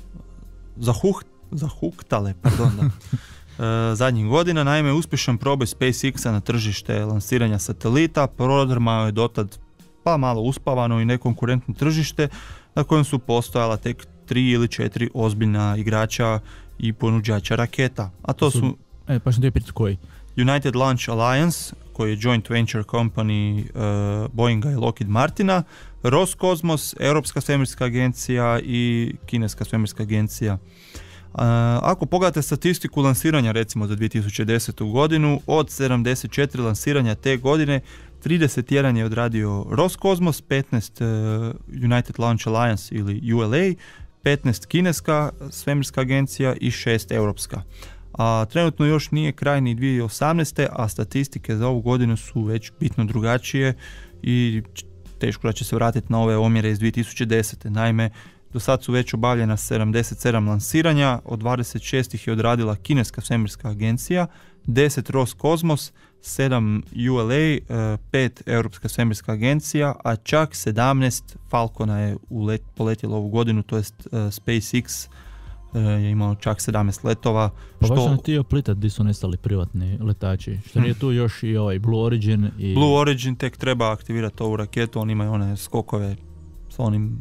Zahuh, zahuktale, pardon. Da. e, zadnjih godina, naime, uspješan proboj SpaceX-a na tržište lansiranja satelita prodrmao je dotad pa malo uspavano i nekonkurentno tržište na kojem su postojala tek tri ili četiri ozbiljna igrača i ponuđača raketa. A to su... E, pa što je pitati koji? United Launch Alliance, koji je joint venture company uh, Boeinga i Lockheed Martina, Roscosmos, Europska svemirska agencija i Kineska svemirska agencija. Ako pogledate statistiku lansiranja recimo za dvije tisuće desetu godinu, od sedamdeset četiri lansiranja te godine, trideset jedan je odradio Roskosmos, petnaest United Launch Alliance ili U L A, petnaest kineska svemirska agencija i šest europska. A trenutno još nije kraj ni dvije tisuće osamnaeste. a statistike za ovu godinu su već bitno drugačije i teško da će se vratiti na ove omjere iz dvije tisuće desete. Naime, do sad su već obavljena sedamdeset sedam lansiranja, od dvadeset šest ih je odradila kineska svemirska agencija, deset Roskosmos, sedam U L A, pet europska svemirska agencija, a čak sedamnaest Falcona je ulet, poletjelo ovu godinu, to jest uh, SpaceX uh, je imao čak sedamnaest letova. Pa što... baš sam htio plitat gdje su nestali privatni letači, što nije tu još i ovaj Blue Origin i... Blue Origin tek treba aktivirati ovu raketu, oni imaju one skokove s onim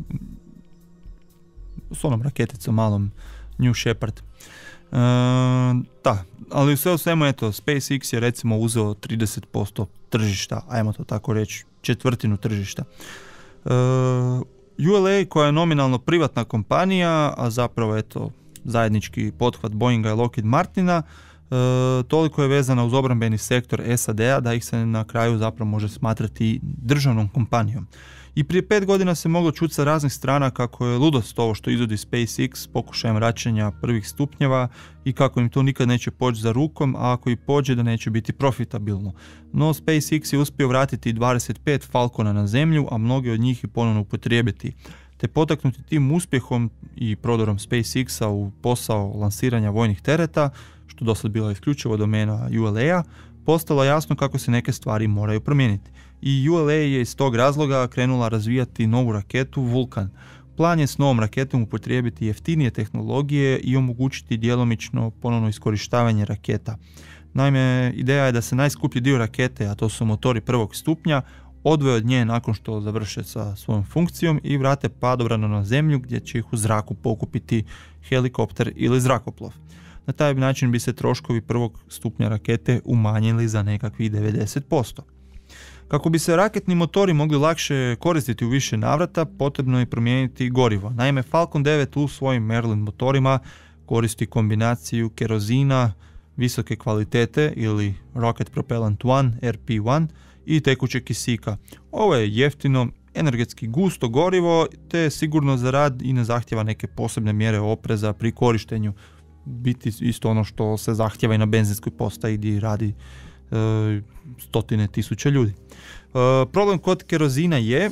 s onom raketicom malom New Shepard. E, da, ali sve u svemu, eto, SpaceX je recimo uzeo trideset posto tržišta, ajmo to tako reći, četvrtinu tržišta. E, U L A, koja je nominalno privatna kompanija, a zapravo eto zajednički pothvat Boeinga i Lockheed Martina, e, toliko je vezana uz obrambeni sektor S A D-a da ih se na kraju zapravo može smatrati državnom kompanijom. I prije pet godina se moglo čuti sa raznih strana kako je ludost ovo što izvodi SpaceX pokušajem vraćanja prvih stupnjeva i kako im to nikad neće poći za rukom, a ako i pođe da neće biti profitabilno. No SpaceX je uspio vratiti dvadeset pet Falcona na zemlju, a mnogi od njih i ponovno upotrijebiti. Te potaknuti tim uspjehom i prodorom SpaceX-a u posao lansiranja vojnih tereta, što dosad bila isključivo domena U L A-a, postalo jasno kako se neke stvari moraju promijeniti. I U L A je iz tog razloga krenula razvijati novu raketu Vulcan. Plan je s novom raketom upotrijebiti jeftinije tehnologije i omogućiti djelomično ponovno iskorištavanje raketa. Naime, ideja je da se najskuplji dio rakete, a to su motori prvog stupnja, odvoje od nje nakon što završe sa svojom funkcijom i vrate padobrano na zemlju gdje će ih u zraku pokupiti helikopter ili zrakoplov. Na taj način bi se troškovi prvog stupnja rakete umanjili za nekakvih devedeset posto. Kako bi se raketni motori mogli lakše koristiti u više navrata, potrebno je promijeniti gorivo. Naime, Falcon devet u svojim Merlin motorima koristi kombinaciju kerozina visoke kvalitete ili Rocket Propellant jedan, R P jedan, i tekućeg kisika. Ovo je jeftino, energetski gusto gorivo, te sigurno za rad i ne zahtjeva neke posebne mjere opreza pri korištenju. Biti isto ono što se zahtjeva i na benzinskoj postaji gdje radi e, stotine tisuća ljudi. E, problem kod kerozina je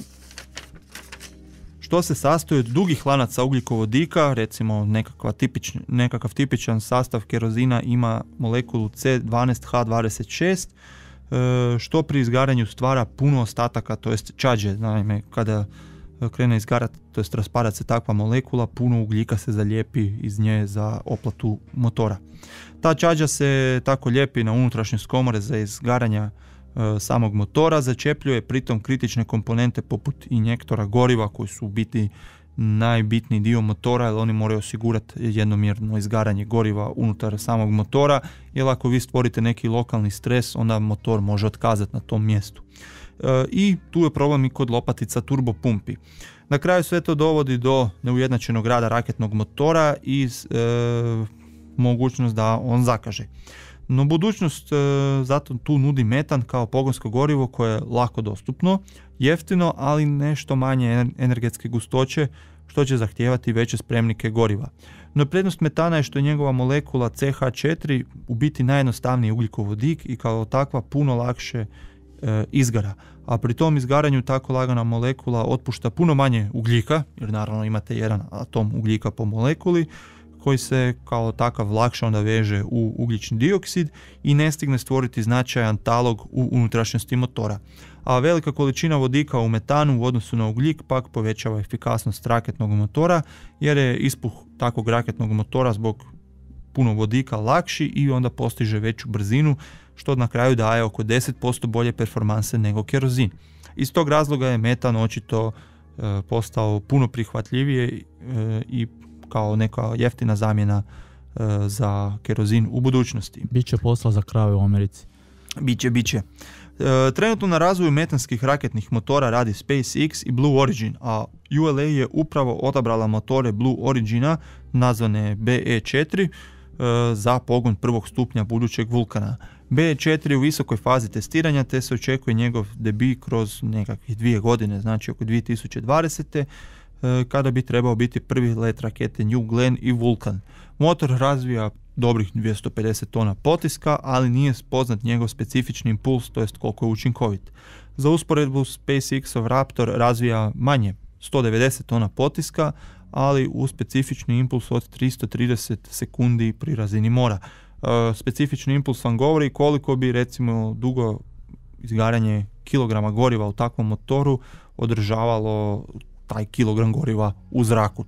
što se sastoji od dugih lanaca ugljikovodika, recimo nekakva tipičn, nekakav tipičan sastav kerozina ima molekulu C dvanaest H dvadeset šest, e, što pri izgaranju stvara puno ostataka, to jest čađe. Naime, kada krene izgarati, to jest raspadati se takva molekula, puno ugljika se zalijepi iz nje za oplatu motora. Ta čađa se tako lijepi na unutrašnjost komore za izgaranja e, samog motora, začepljuje pritom kritične komponente poput injektora goriva koji su u biti najbitniji dio motora, jer oni moraju osigurati jednomjerno izgaranje goriva unutar samog motora, jer ako vi stvorite neki lokalni stres, onda motor može otkazati na tom mjestu. E, I tu je problem i kod lopatica turbopumpi. Na kraju sve to dovodi do neujednačenog rada raketnog motora i e, mogućnost da on zakaže. No budućnost e, zato tu nudi metan kao pogonsko gorivo koje je lako dostupno, jeftino, ali nešto manje energetske gustoće, što će zahtijevati veće spremnike goriva. No prednost metana je što je njegova molekula C H četiri u biti najjednostavniji ugljikovodik i kao takva puno lakše e, izgara. A pri tom izgaranju tako lagana molekula otpušta puno manje ugljika, jer naravno imate jedan atom ugljika po molekuli, koji se kao takav lakše onda veže u ugljični dioksid i ne stigne stvoriti značajan talog u unutrašnjosti motora. A velika količina vodika u metanu u odnosu na ugljik pak povećava efikasnost raketnog motora, jer je ispuh takvog raketnog motora zbog puno vodika lakši i onda postiže veću brzinu, što na kraju daje oko deset posto bolje performanse nego kerozin. Iz tog razloga je metan očito e, postao puno prihvatljivije e, i kao neka jeftina zamjena e, za kerozin u budućnosti. Biće posla za krave u Americi. Biće, biće. E, trenutno na razvoju metanskih raketnih motora radi SpaceX i Blue Origin, a U L A je upravo odabrala motore Blue Origina, nazvane B E četiri, e, za pogon prvog stupnja budućeg Vulkana. B E četiri je u visokoj fazi testiranja, te se očekuje njegov debi kroz nekakvih dvije godine, znači oko dvije tisuće dvadesete. kada bi trebao biti prvi let rakete New Glenn i Vulcan. Motor razvija dobrih dvjesto pedeset tona potiska, ali nije poznat njegov specifični impuls, to jest koliko je učinkovit. Za usporedbu SpaceX-ov Raptor razvija manje, sto devedeset tona potiska, ali u specifični impuls od tristo trideset sekundi pri razini mora. E, specifični impuls vam govori koliko bi recimo dugo izgaranje kilograma goriva u takvom motoru održavalo taj kilogram goriva u zraku.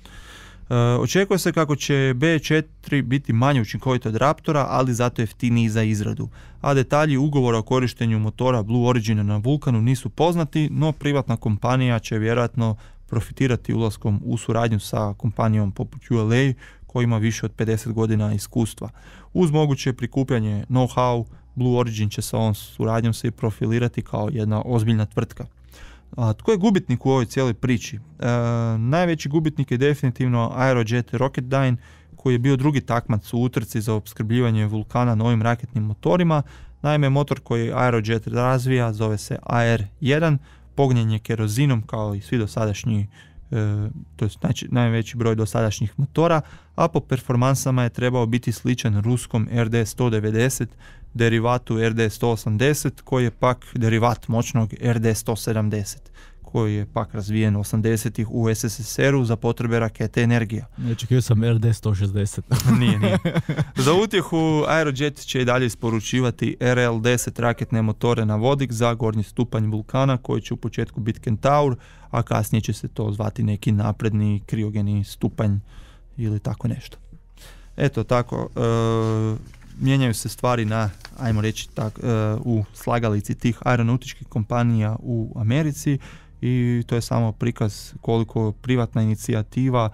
E, očekuje se kako će B E četiri biti manje učinkovito od Raptora, ali zato jeftiniji za izradu. A detalji ugovora o korištenju motora Blue Origina na Vulkanu nisu poznati, no privatna kompanija će vjerojatno profitirati ulaskom u suradnju sa kompanijom poput U L A koja ima više od pedeset godina iskustva. Uz moguće prikupljanje know-how, Blue Origin će sa ovom suradnjom se profilirati kao jedna ozbiljna tvrtka. A tko je gubitnik u ovoj cijeloj priči? E, najveći gubitnik je definitivno Aerojet Rocketdyne, koji je bio drugi takmac u utrci za opskrbljivanje Vulkana novim raketnim motorima. Naime, motor koji Aerojet razvija zove se A R jedan, pogonjen je kerozinom kao i svi dosadašnji, e, to je znači najveći broj dosadašnjih motora, a po performansama je trebao biti sličan ruskom R D sto devedeset, derivatu R D sto osamdeset, koji je pak derivat moćnog R D sto sedamdeset, koji je pak razvijen osamdesetih u S S S R-u za potrebe rakete Energija. Ne, čekio sam R D sto šezdeset. Nije, nije. Za utjehu Aerojet će i dalje isporučivati R L deset raketne motore na vodik za gornji stupanj Vulkana, koji će u početku biti Kentaur, a kasnije će se to zvati neki napredni kriogeni stupanj ili tako nešto. Eto tako, e, mijenjaju se stvari na, ajmo reći tak, e, u slagalici tih aeronautičkih kompanija u Americi, i to je samo prikaz koliko privatna inicijativa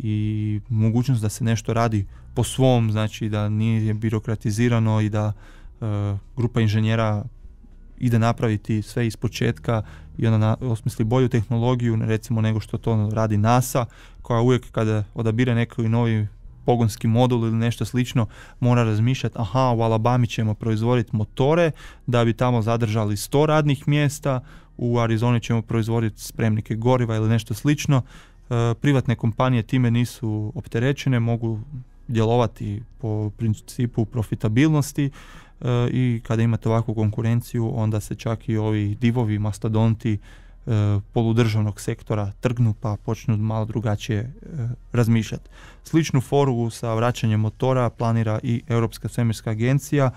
i mogućnost da se nešto radi po svom, znači da nije birokratizirano i da e, grupa inženjera ide napraviti sve iz početka i onda na, osmisli bolju tehnologiju recimo nego što to radi NASA, koja uvijek kada odabire neki novi pogonski modul ili nešto slično mora razmišljati, aha, u Alabami ćemo proizvoditi motore da bi tamo zadržali sto radnih mjesta, u Arizoni ćemo proizvoditi spremnike goriva ili nešto slično. E, privatne kompanije time nisu opterećene, mogu djelovati po principu profitabilnosti e, i kada imate ovakvu konkurenciju onda se čak i ovi divovi, mastodonti e, poludržavnog sektora trgnu pa počnu malo drugačije e, razmišljati. Sličnu foru sa vraćanjem motora planira i Europska svemirska agencija,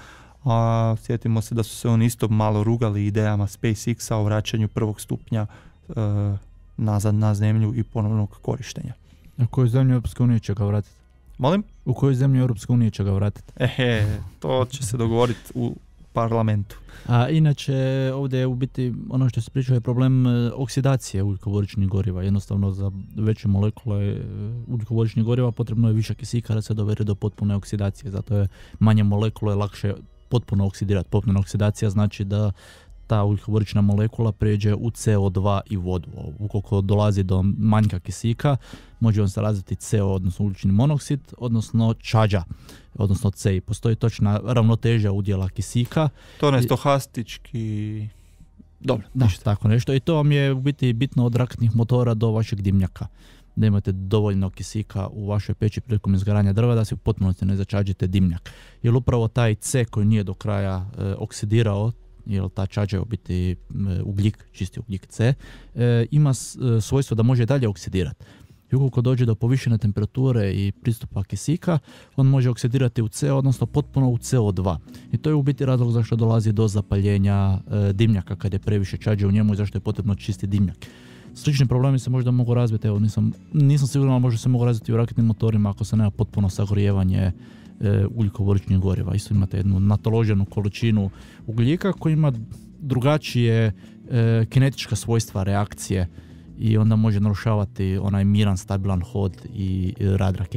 a sjetimo se da su se oni isto malo rugali idejama SpaceX-a o vraćanju prvog stupnja e, nazad na zemlju i ponovnog korištenja. U kojoj zemlji Europske unije će ga vratiti? Molim? U kojoj zemlji Europske unije će ga vratiti? Ehe, to će se dogovoriti u parlamentu. A inače ovdje je u biti ono što se priča je problem oksidacije ugljikovodičnih goriva. Jednostavno za veće molekule ugljikovodičnih goriva potrebno je više kisika da se dovede do potpune oksidacije. Zato je manje molekule lakše potpuno oksidirati. Potpuna oksidacija znači da ta ugljikovodična molekula prijeđe u C O dva i vodu. Ukoliko dolazi do manjka kisika, može on se razviti C O, odnosno ugljični monoksid, odnosno čađa, odnosno C. I postoji točna ravnoteža udjela kisika. To je stohastički... Dobro, da, tako nešto. I to vam je u biti bitno od raketnih motora do vašeg dimnjaka. Da imate dovoljno kisika u vašoj peći prilikom izgaranja drva da se u potpunosti ne začađite dimnjak. Jer upravo taj C koji nije do kraja e, oksidirao, jer ta čađa je u biti e, ugljik, čisti ugljik C, e, ima s, e, svojstvo da može dalje oksidirati. I ukoliko dođe do povišene temperature i pristupa kisika, on može oksidirati u C, odnosno potpuno u C O dva. I to je u biti razlog zašto dolazi do zapaljenja e, dimnjaka kad je previše čađe u njemu i zašto je potrebno čisti dimnjak. Slični problemi se možda mogu razviti, evo nisam, nisam siguran, ali možda se mogu razviti u raketnim motorima ako se nema potpuno sagorijevanje e, ugljikovodičnih goriva. Isto imate jednu nataloženu količinu ugljika koji ima drugačije e, kinetička svojstva reakcije i onda može narušavati onaj miran, stabilan hod i rad rakete.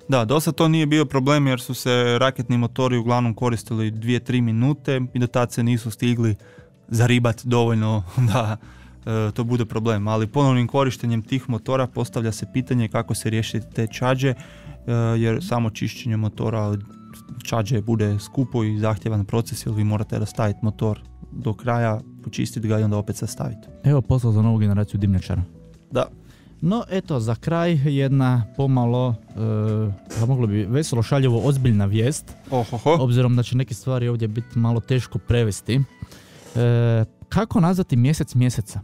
Da, dosta to nije bio problem jer su se raketni motori uglavnom koristili dvije do tri minute i do tad se nisu stigli zaribati dovoljno da e, to bude problem. Ali ponovnim korištenjem tih motora postavlja se pitanje kako se riješiti te čađe, e, jer samo čišćenje motora čađe bude skupo i zahtjevan proces jer vi morate rastaviti motor do kraja, počistiti ga i onda opet sastaviti. Evo posao za novu generaciju dimnjačara. Da. No eto, za kraj jedna pomalo, e, moglo bi veselo šaljivo ozbiljna vijest, Ohoho. obzirom da će neke stvari ovdje biti malo teško prevesti. E, kako nazvati mjesec mjeseca?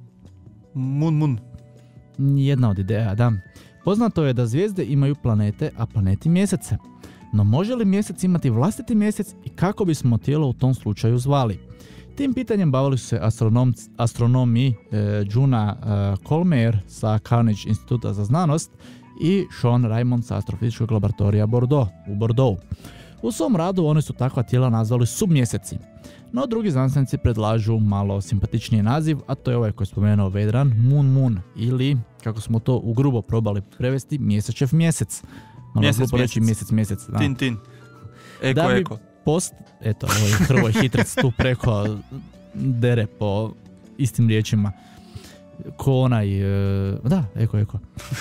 Mun mun. Jedna od ideja, da. Poznato je da zvijezde imaju planete, a planeti mjesece. No može li mjesec imati vlastiti mjesec i kako bismo tijelo u tom slučaju zvali? Tim pitanjem bavili su se astronom, astronomi e, Juna e, Colmeyer sa Carnegie instituta za znanost i Sean Raymond sa astrofizičkog laboratorija Bordeaux, u Bordeaux. U svom radu oni su takva tijela nazvali submjeseci. No drugi znanstvenici predlažu malo simpatičniji naziv, a to je ovaj koji je spomenuo Vedran, Moon Moon, ili, kako smo to ugrubo probali prevesti, mjesečev mjesec. Malo Mjesec, grubo reći mjesec. mjesec, mjesec. Da. Tin tin. Eko, Da bi eko. Post, eto, ovo je Hrvoj Hitrec tu preko dere po istim riječima. Ko onaj, e, da, eko, eko.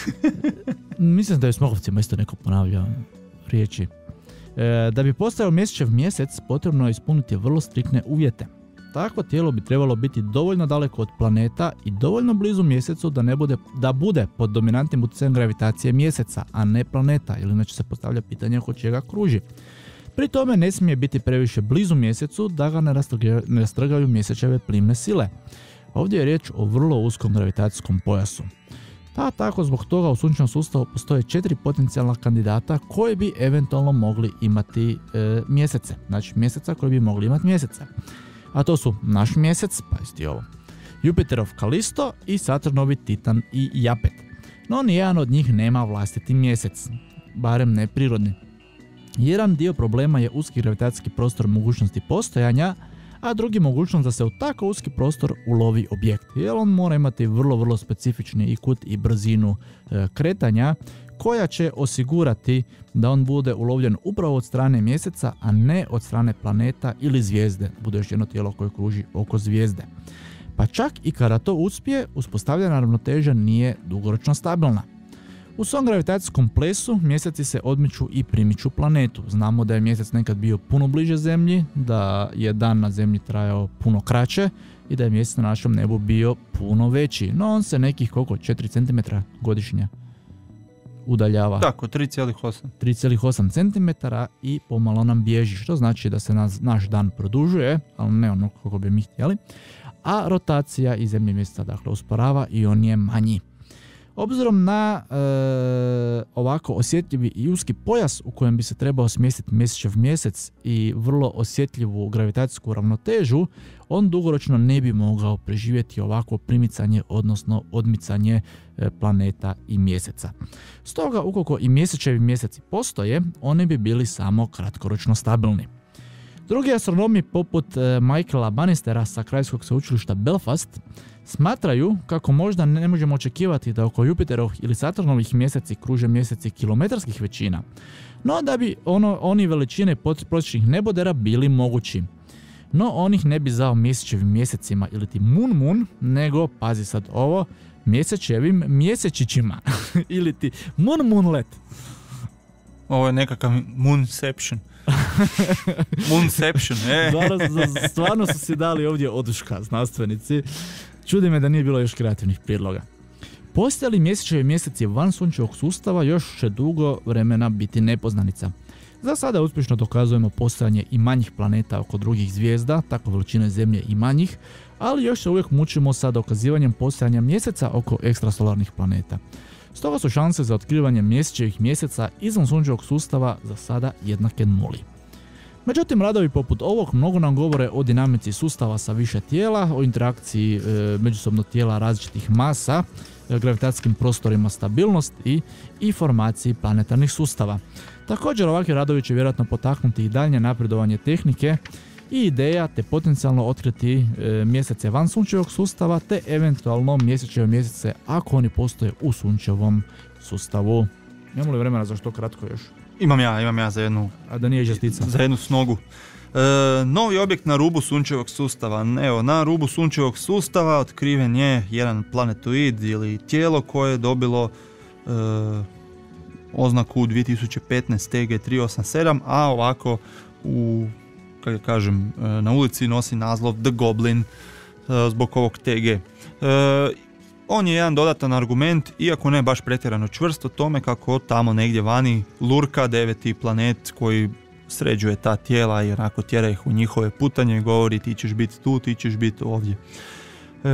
Mislim da je u Smokovcima isto neko ponavljao riječi. E, da bi postao mjesečev mjesec, potrebno je ispuniti vrlo striktne uvjete. Takvo tijelo bi trebalo biti dovoljno daleko od planeta i dovoljno blizu mjesecu da ne bude, da bude pod dominantnim utjecajem gravitacije mjeseca, a ne planeta, ili inače se postavlja pitanje oko čega kruži. Pri tome ne smije biti previše blizu mjesecu da ga ne rastrgaju, ne rastrgaju mjesečeve plimne sile. Ovdje je riječ o vrlo uskom gravitacijskom pojasu. Pa tako zbog toga u sunčevom sustavu postoje četiri potencijalna kandidata koji bi eventualno mogli imati e, mjesece. Znači mjeseca koji bi mogli imati mjeseca. A to su naš mjesec, pa isti ovo, Jupiterov Kalisto i Saturnovi Titan i Japet. No nijedan od njih nema vlastiti mjesec, barem ne prirodni. Jedan dio problema je uski gravitacijski prostor mogućnosti postojanja, a drugi mogućnost da se u tako uski prostor ulovi objekt, jer on mora imati vrlo, vrlo specifični i kut i brzinu e, kretanja, koja će osigurati da on bude ulovljen upravo od strane mjeseca, a ne od strane planeta ili zvijezde, bude još jedno tijelo koje kruži oko zvijezde. Pa čak i kada to uspije, uspostavljena ravnoteža nije dugoročno stabilna. U svom gravitacijskom plesu mjeseci se odmiču i primiču planetu. Znamo da je mjesec nekad bio puno bliže zemlji, da je dan na zemlji trajao puno kraće i da je mjesec na našem nebu bio puno veći. No on se nekih koliko četiri centimetra godišnje udaljava. Tako, tri zarez osam. tri zarez osam centimetara i pomalo nam bježi, što znači da se nas, naš dan produžuje, ali ne ono kako bi mi htjeli, a rotacija iz zemlje mjeseca dakle usporava i on je manji. Obzirom na e, ovako osjetljivi i uski pojas u kojem bi se trebao smjestiti mjesečev mjesec i vrlo osjetljivu gravitacijsku ravnotežu, on dugoročno ne bi mogao preživjeti ovako primicanje, odnosno odmicanje e, planeta i mjeseca. Stoga, ukoliko i mjesečevi mjeseci postoje, oni bi bili samo kratkoročno stabilni. Drugi astronomi poput e, Michaela Bannistera sa Kraljevskog sveučilišta Belfast smatraju kako možda ne možemo očekivati da oko Jupiterovih ili Saturnovih mjeseci kruže mjeseci kilometarskih većina, no da bi ono, oni veličine prosječnih nebodera bili mogući. No on ih ne bi zvao mjesečevim mjesecima ili ti moon moon, nego, pazi sad ovo, mjesečevim mjesečićima ili ti moon moonlet. Ovo je nekakav moonception. Moonception, e. Stvarno, stvarno su si dali ovdje oduška znanstvenici. Čudi me da nije bilo još kreativnih prijedloga. Postojali mjesečevi mjeseci van sunčevog sustava još će dugo vremena biti nepoznanica. Za sada uspješno dokazujemo postojanje i manjih planeta oko drugih zvijezda, tako veličine Zemlje i manjih, ali još se uvijek mučimo sa dokazivanjem postojanja mjeseca oko ekstrasolarnih planeta. Stoga su šanse za otkrivanje mjesečevih mjeseca izvan sunčevog sustava za sada jednake nuli. Međutim, radovi poput ovog mnogo nam govore o dinamici sustava sa više tijela, o interakciji e, međusobno tijela različitih masa, e, gravitacijskim prostorima stabilnosti i formaciji planetarnih sustava. Također, ovakvi radovi će vjerojatno potaknuti i daljnje napredovanje tehnike i ideja te potencijalno otkriti e, mjesece van sunčevog sustava te eventualno mjesečeve mjesece ako oni postoje u sunčevom sustavu. Imamo li vremena za što kratko još? Imam ja, imam ja za jednu, A da nije žestica. za jednu snogu. E, novi objekt na rubu sunčevog sustava. Evo, na rubu sunčevog sustava otkriven je jedan planetoid ili tijelo koje je dobilo e, oznaku dvije tisuće petnaest T G tri osam sedam, a ovako u, kako kažem, na ulici nosi naslov The Goblin e, zbog ovog T G. E, on je jedan dodatan argument, iako ne baš pretjerano čvrsto, tome kako tamo negdje vani lurka deveti planet koji sređuje ta tijela i onako tjera ih u njihove putanje i govori ti ćeš biti tu, ti ćeš biti ovdje. E,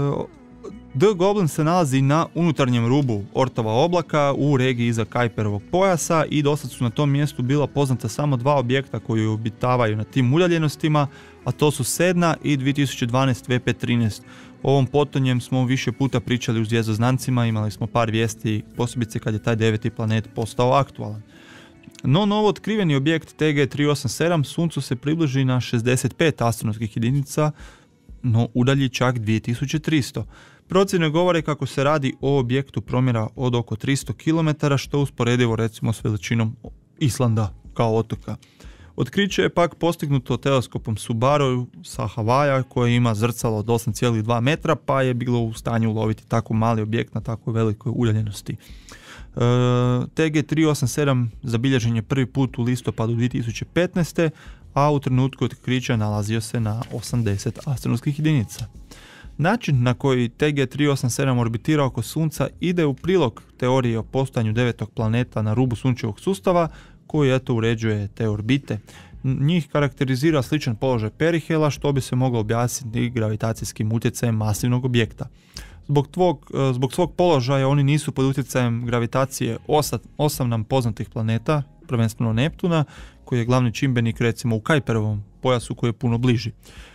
The Goblin se nalazi na unutarnjem rubu Ortova oblaka u regiji iza Kuiperovog pojasa i dosad su na tom mjestu bila poznata samo dva objekta koji obitavaju na tim udaljenostima, a to su Sedna i dvije tisuće dvanaest V P trinaest. O ovom potonjem smo više puta pričali u Zvjezdoznancima, imali smo par vijesti, posebice kad je taj deveti planet postao aktualan. No, novo otkriveni objekt T G tri osam sedam Suncu se približi na šezdeset pet astronomskih jedinica, no udalji čak dvije tisuće tristo. Procjene govore kako se radi o objektu promjera od oko tristo kilometara, što usporedivo recimo s veličinom Islanda kao otoka. Otkriće je pak postignuto teleskopom Subaru sa Havaja koje ima zrcalo od osam zarez dva metra, pa je bilo u stanju uloviti tako mali objekt na tako velikoj udaljenosti. E, T G tri osam sedam zabilježen je prvi put u listopadu dvije tisuće petnaeste. a u trenutku otkrića nalazio se na osamdeset astronomskih jedinica. Način na koji T G tri osam sedam orbitira oko Sunca ide u prilog teorije o postojanju devetog planeta na rubu sunčevog sustava, koji eto uređuje te orbite. Njih karakterizira sličan položaj perihela, što bi se moglo objasniti gravitacijskim utjecajem masivnog objekta. Zbog, tvog, zbog svog položaja oni nisu pod utjecajem gravitacije osam, osam nam poznatih planeta, prvenstveno Neptuna, koji je glavni čimbenik recimo u Kuiperovom pojasu koji je puno bliži.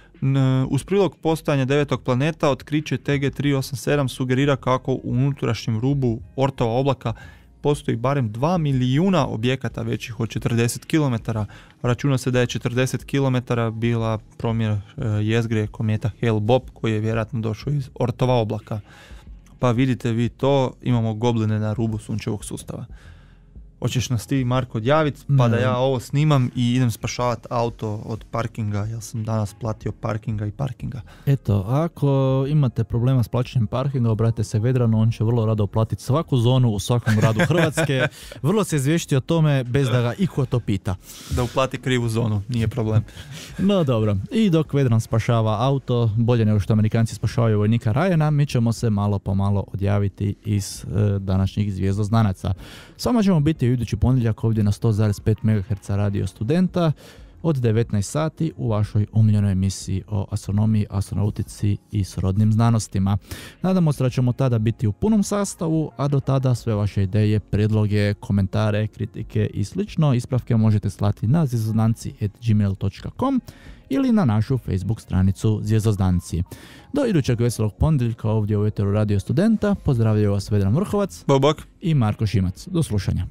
Uz prilog postojanja devetog planeta otkriće T G tri osam sedam sugerira kako u unutrašnjem rubu Ortova oblaka postoji barem dva milijuna objekata većih od četrdeset kilometara. Računa se da je četrdeset kilometara bila promjer jezgre kometa Hale-Bopp koji je vjerojatno došao iz Ortova oblaka. Pa vidite vi to, imamo gobline na rubu sunčevog sustava. Hoćeš nas ti, Marko, odjaviti, pa da ja ovo snimam i idem spašavati auto od parkinga, jer sam danas platio parkinga i parkinga. Eto, ako imate problema s plaćanjem parkinga, obratite se Vedranu, on će vrlo rado platiti svaku zonu u svakom gradu Hrvatske. Vrlo se izvješti o tome bez da ga iko to pita. Da uplati krivu zonu, nije problem. No dobro, i dok Vedran spašava auto, bolje nego što Amerikanci spašavaju vojnika Ryana, mi ćemo se malo po malo odjaviti iz e, današnjih zvijezdoznanaca. S vama ćemo biti idući ponedjeljak ovdje na sto zarez pet megaherca Radio Studenta od devetnaest sati u vašoj omiljenoj emisiji o astronomiji, astronautici i srodnim znanostima. Nadamo se da ćemo tada biti u punom sastavu, a do tada sve vaše ideje, prijedloge, komentare, kritike i slično ispravke možete slati na zvjezdoznanci at gmail dot com ili na našu Facebook stranicu Zvjezdoznanci. Do idućeg veselog ponedjeljka ovdje u eteru Radio Studenta pozdravljaju vas Vedran Vrhovac bok, bok. i Marko Šimac. Do slušanja.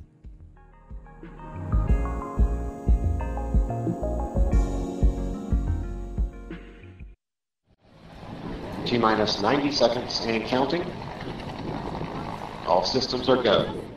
T minus ninety seconds and counting. All systems are go.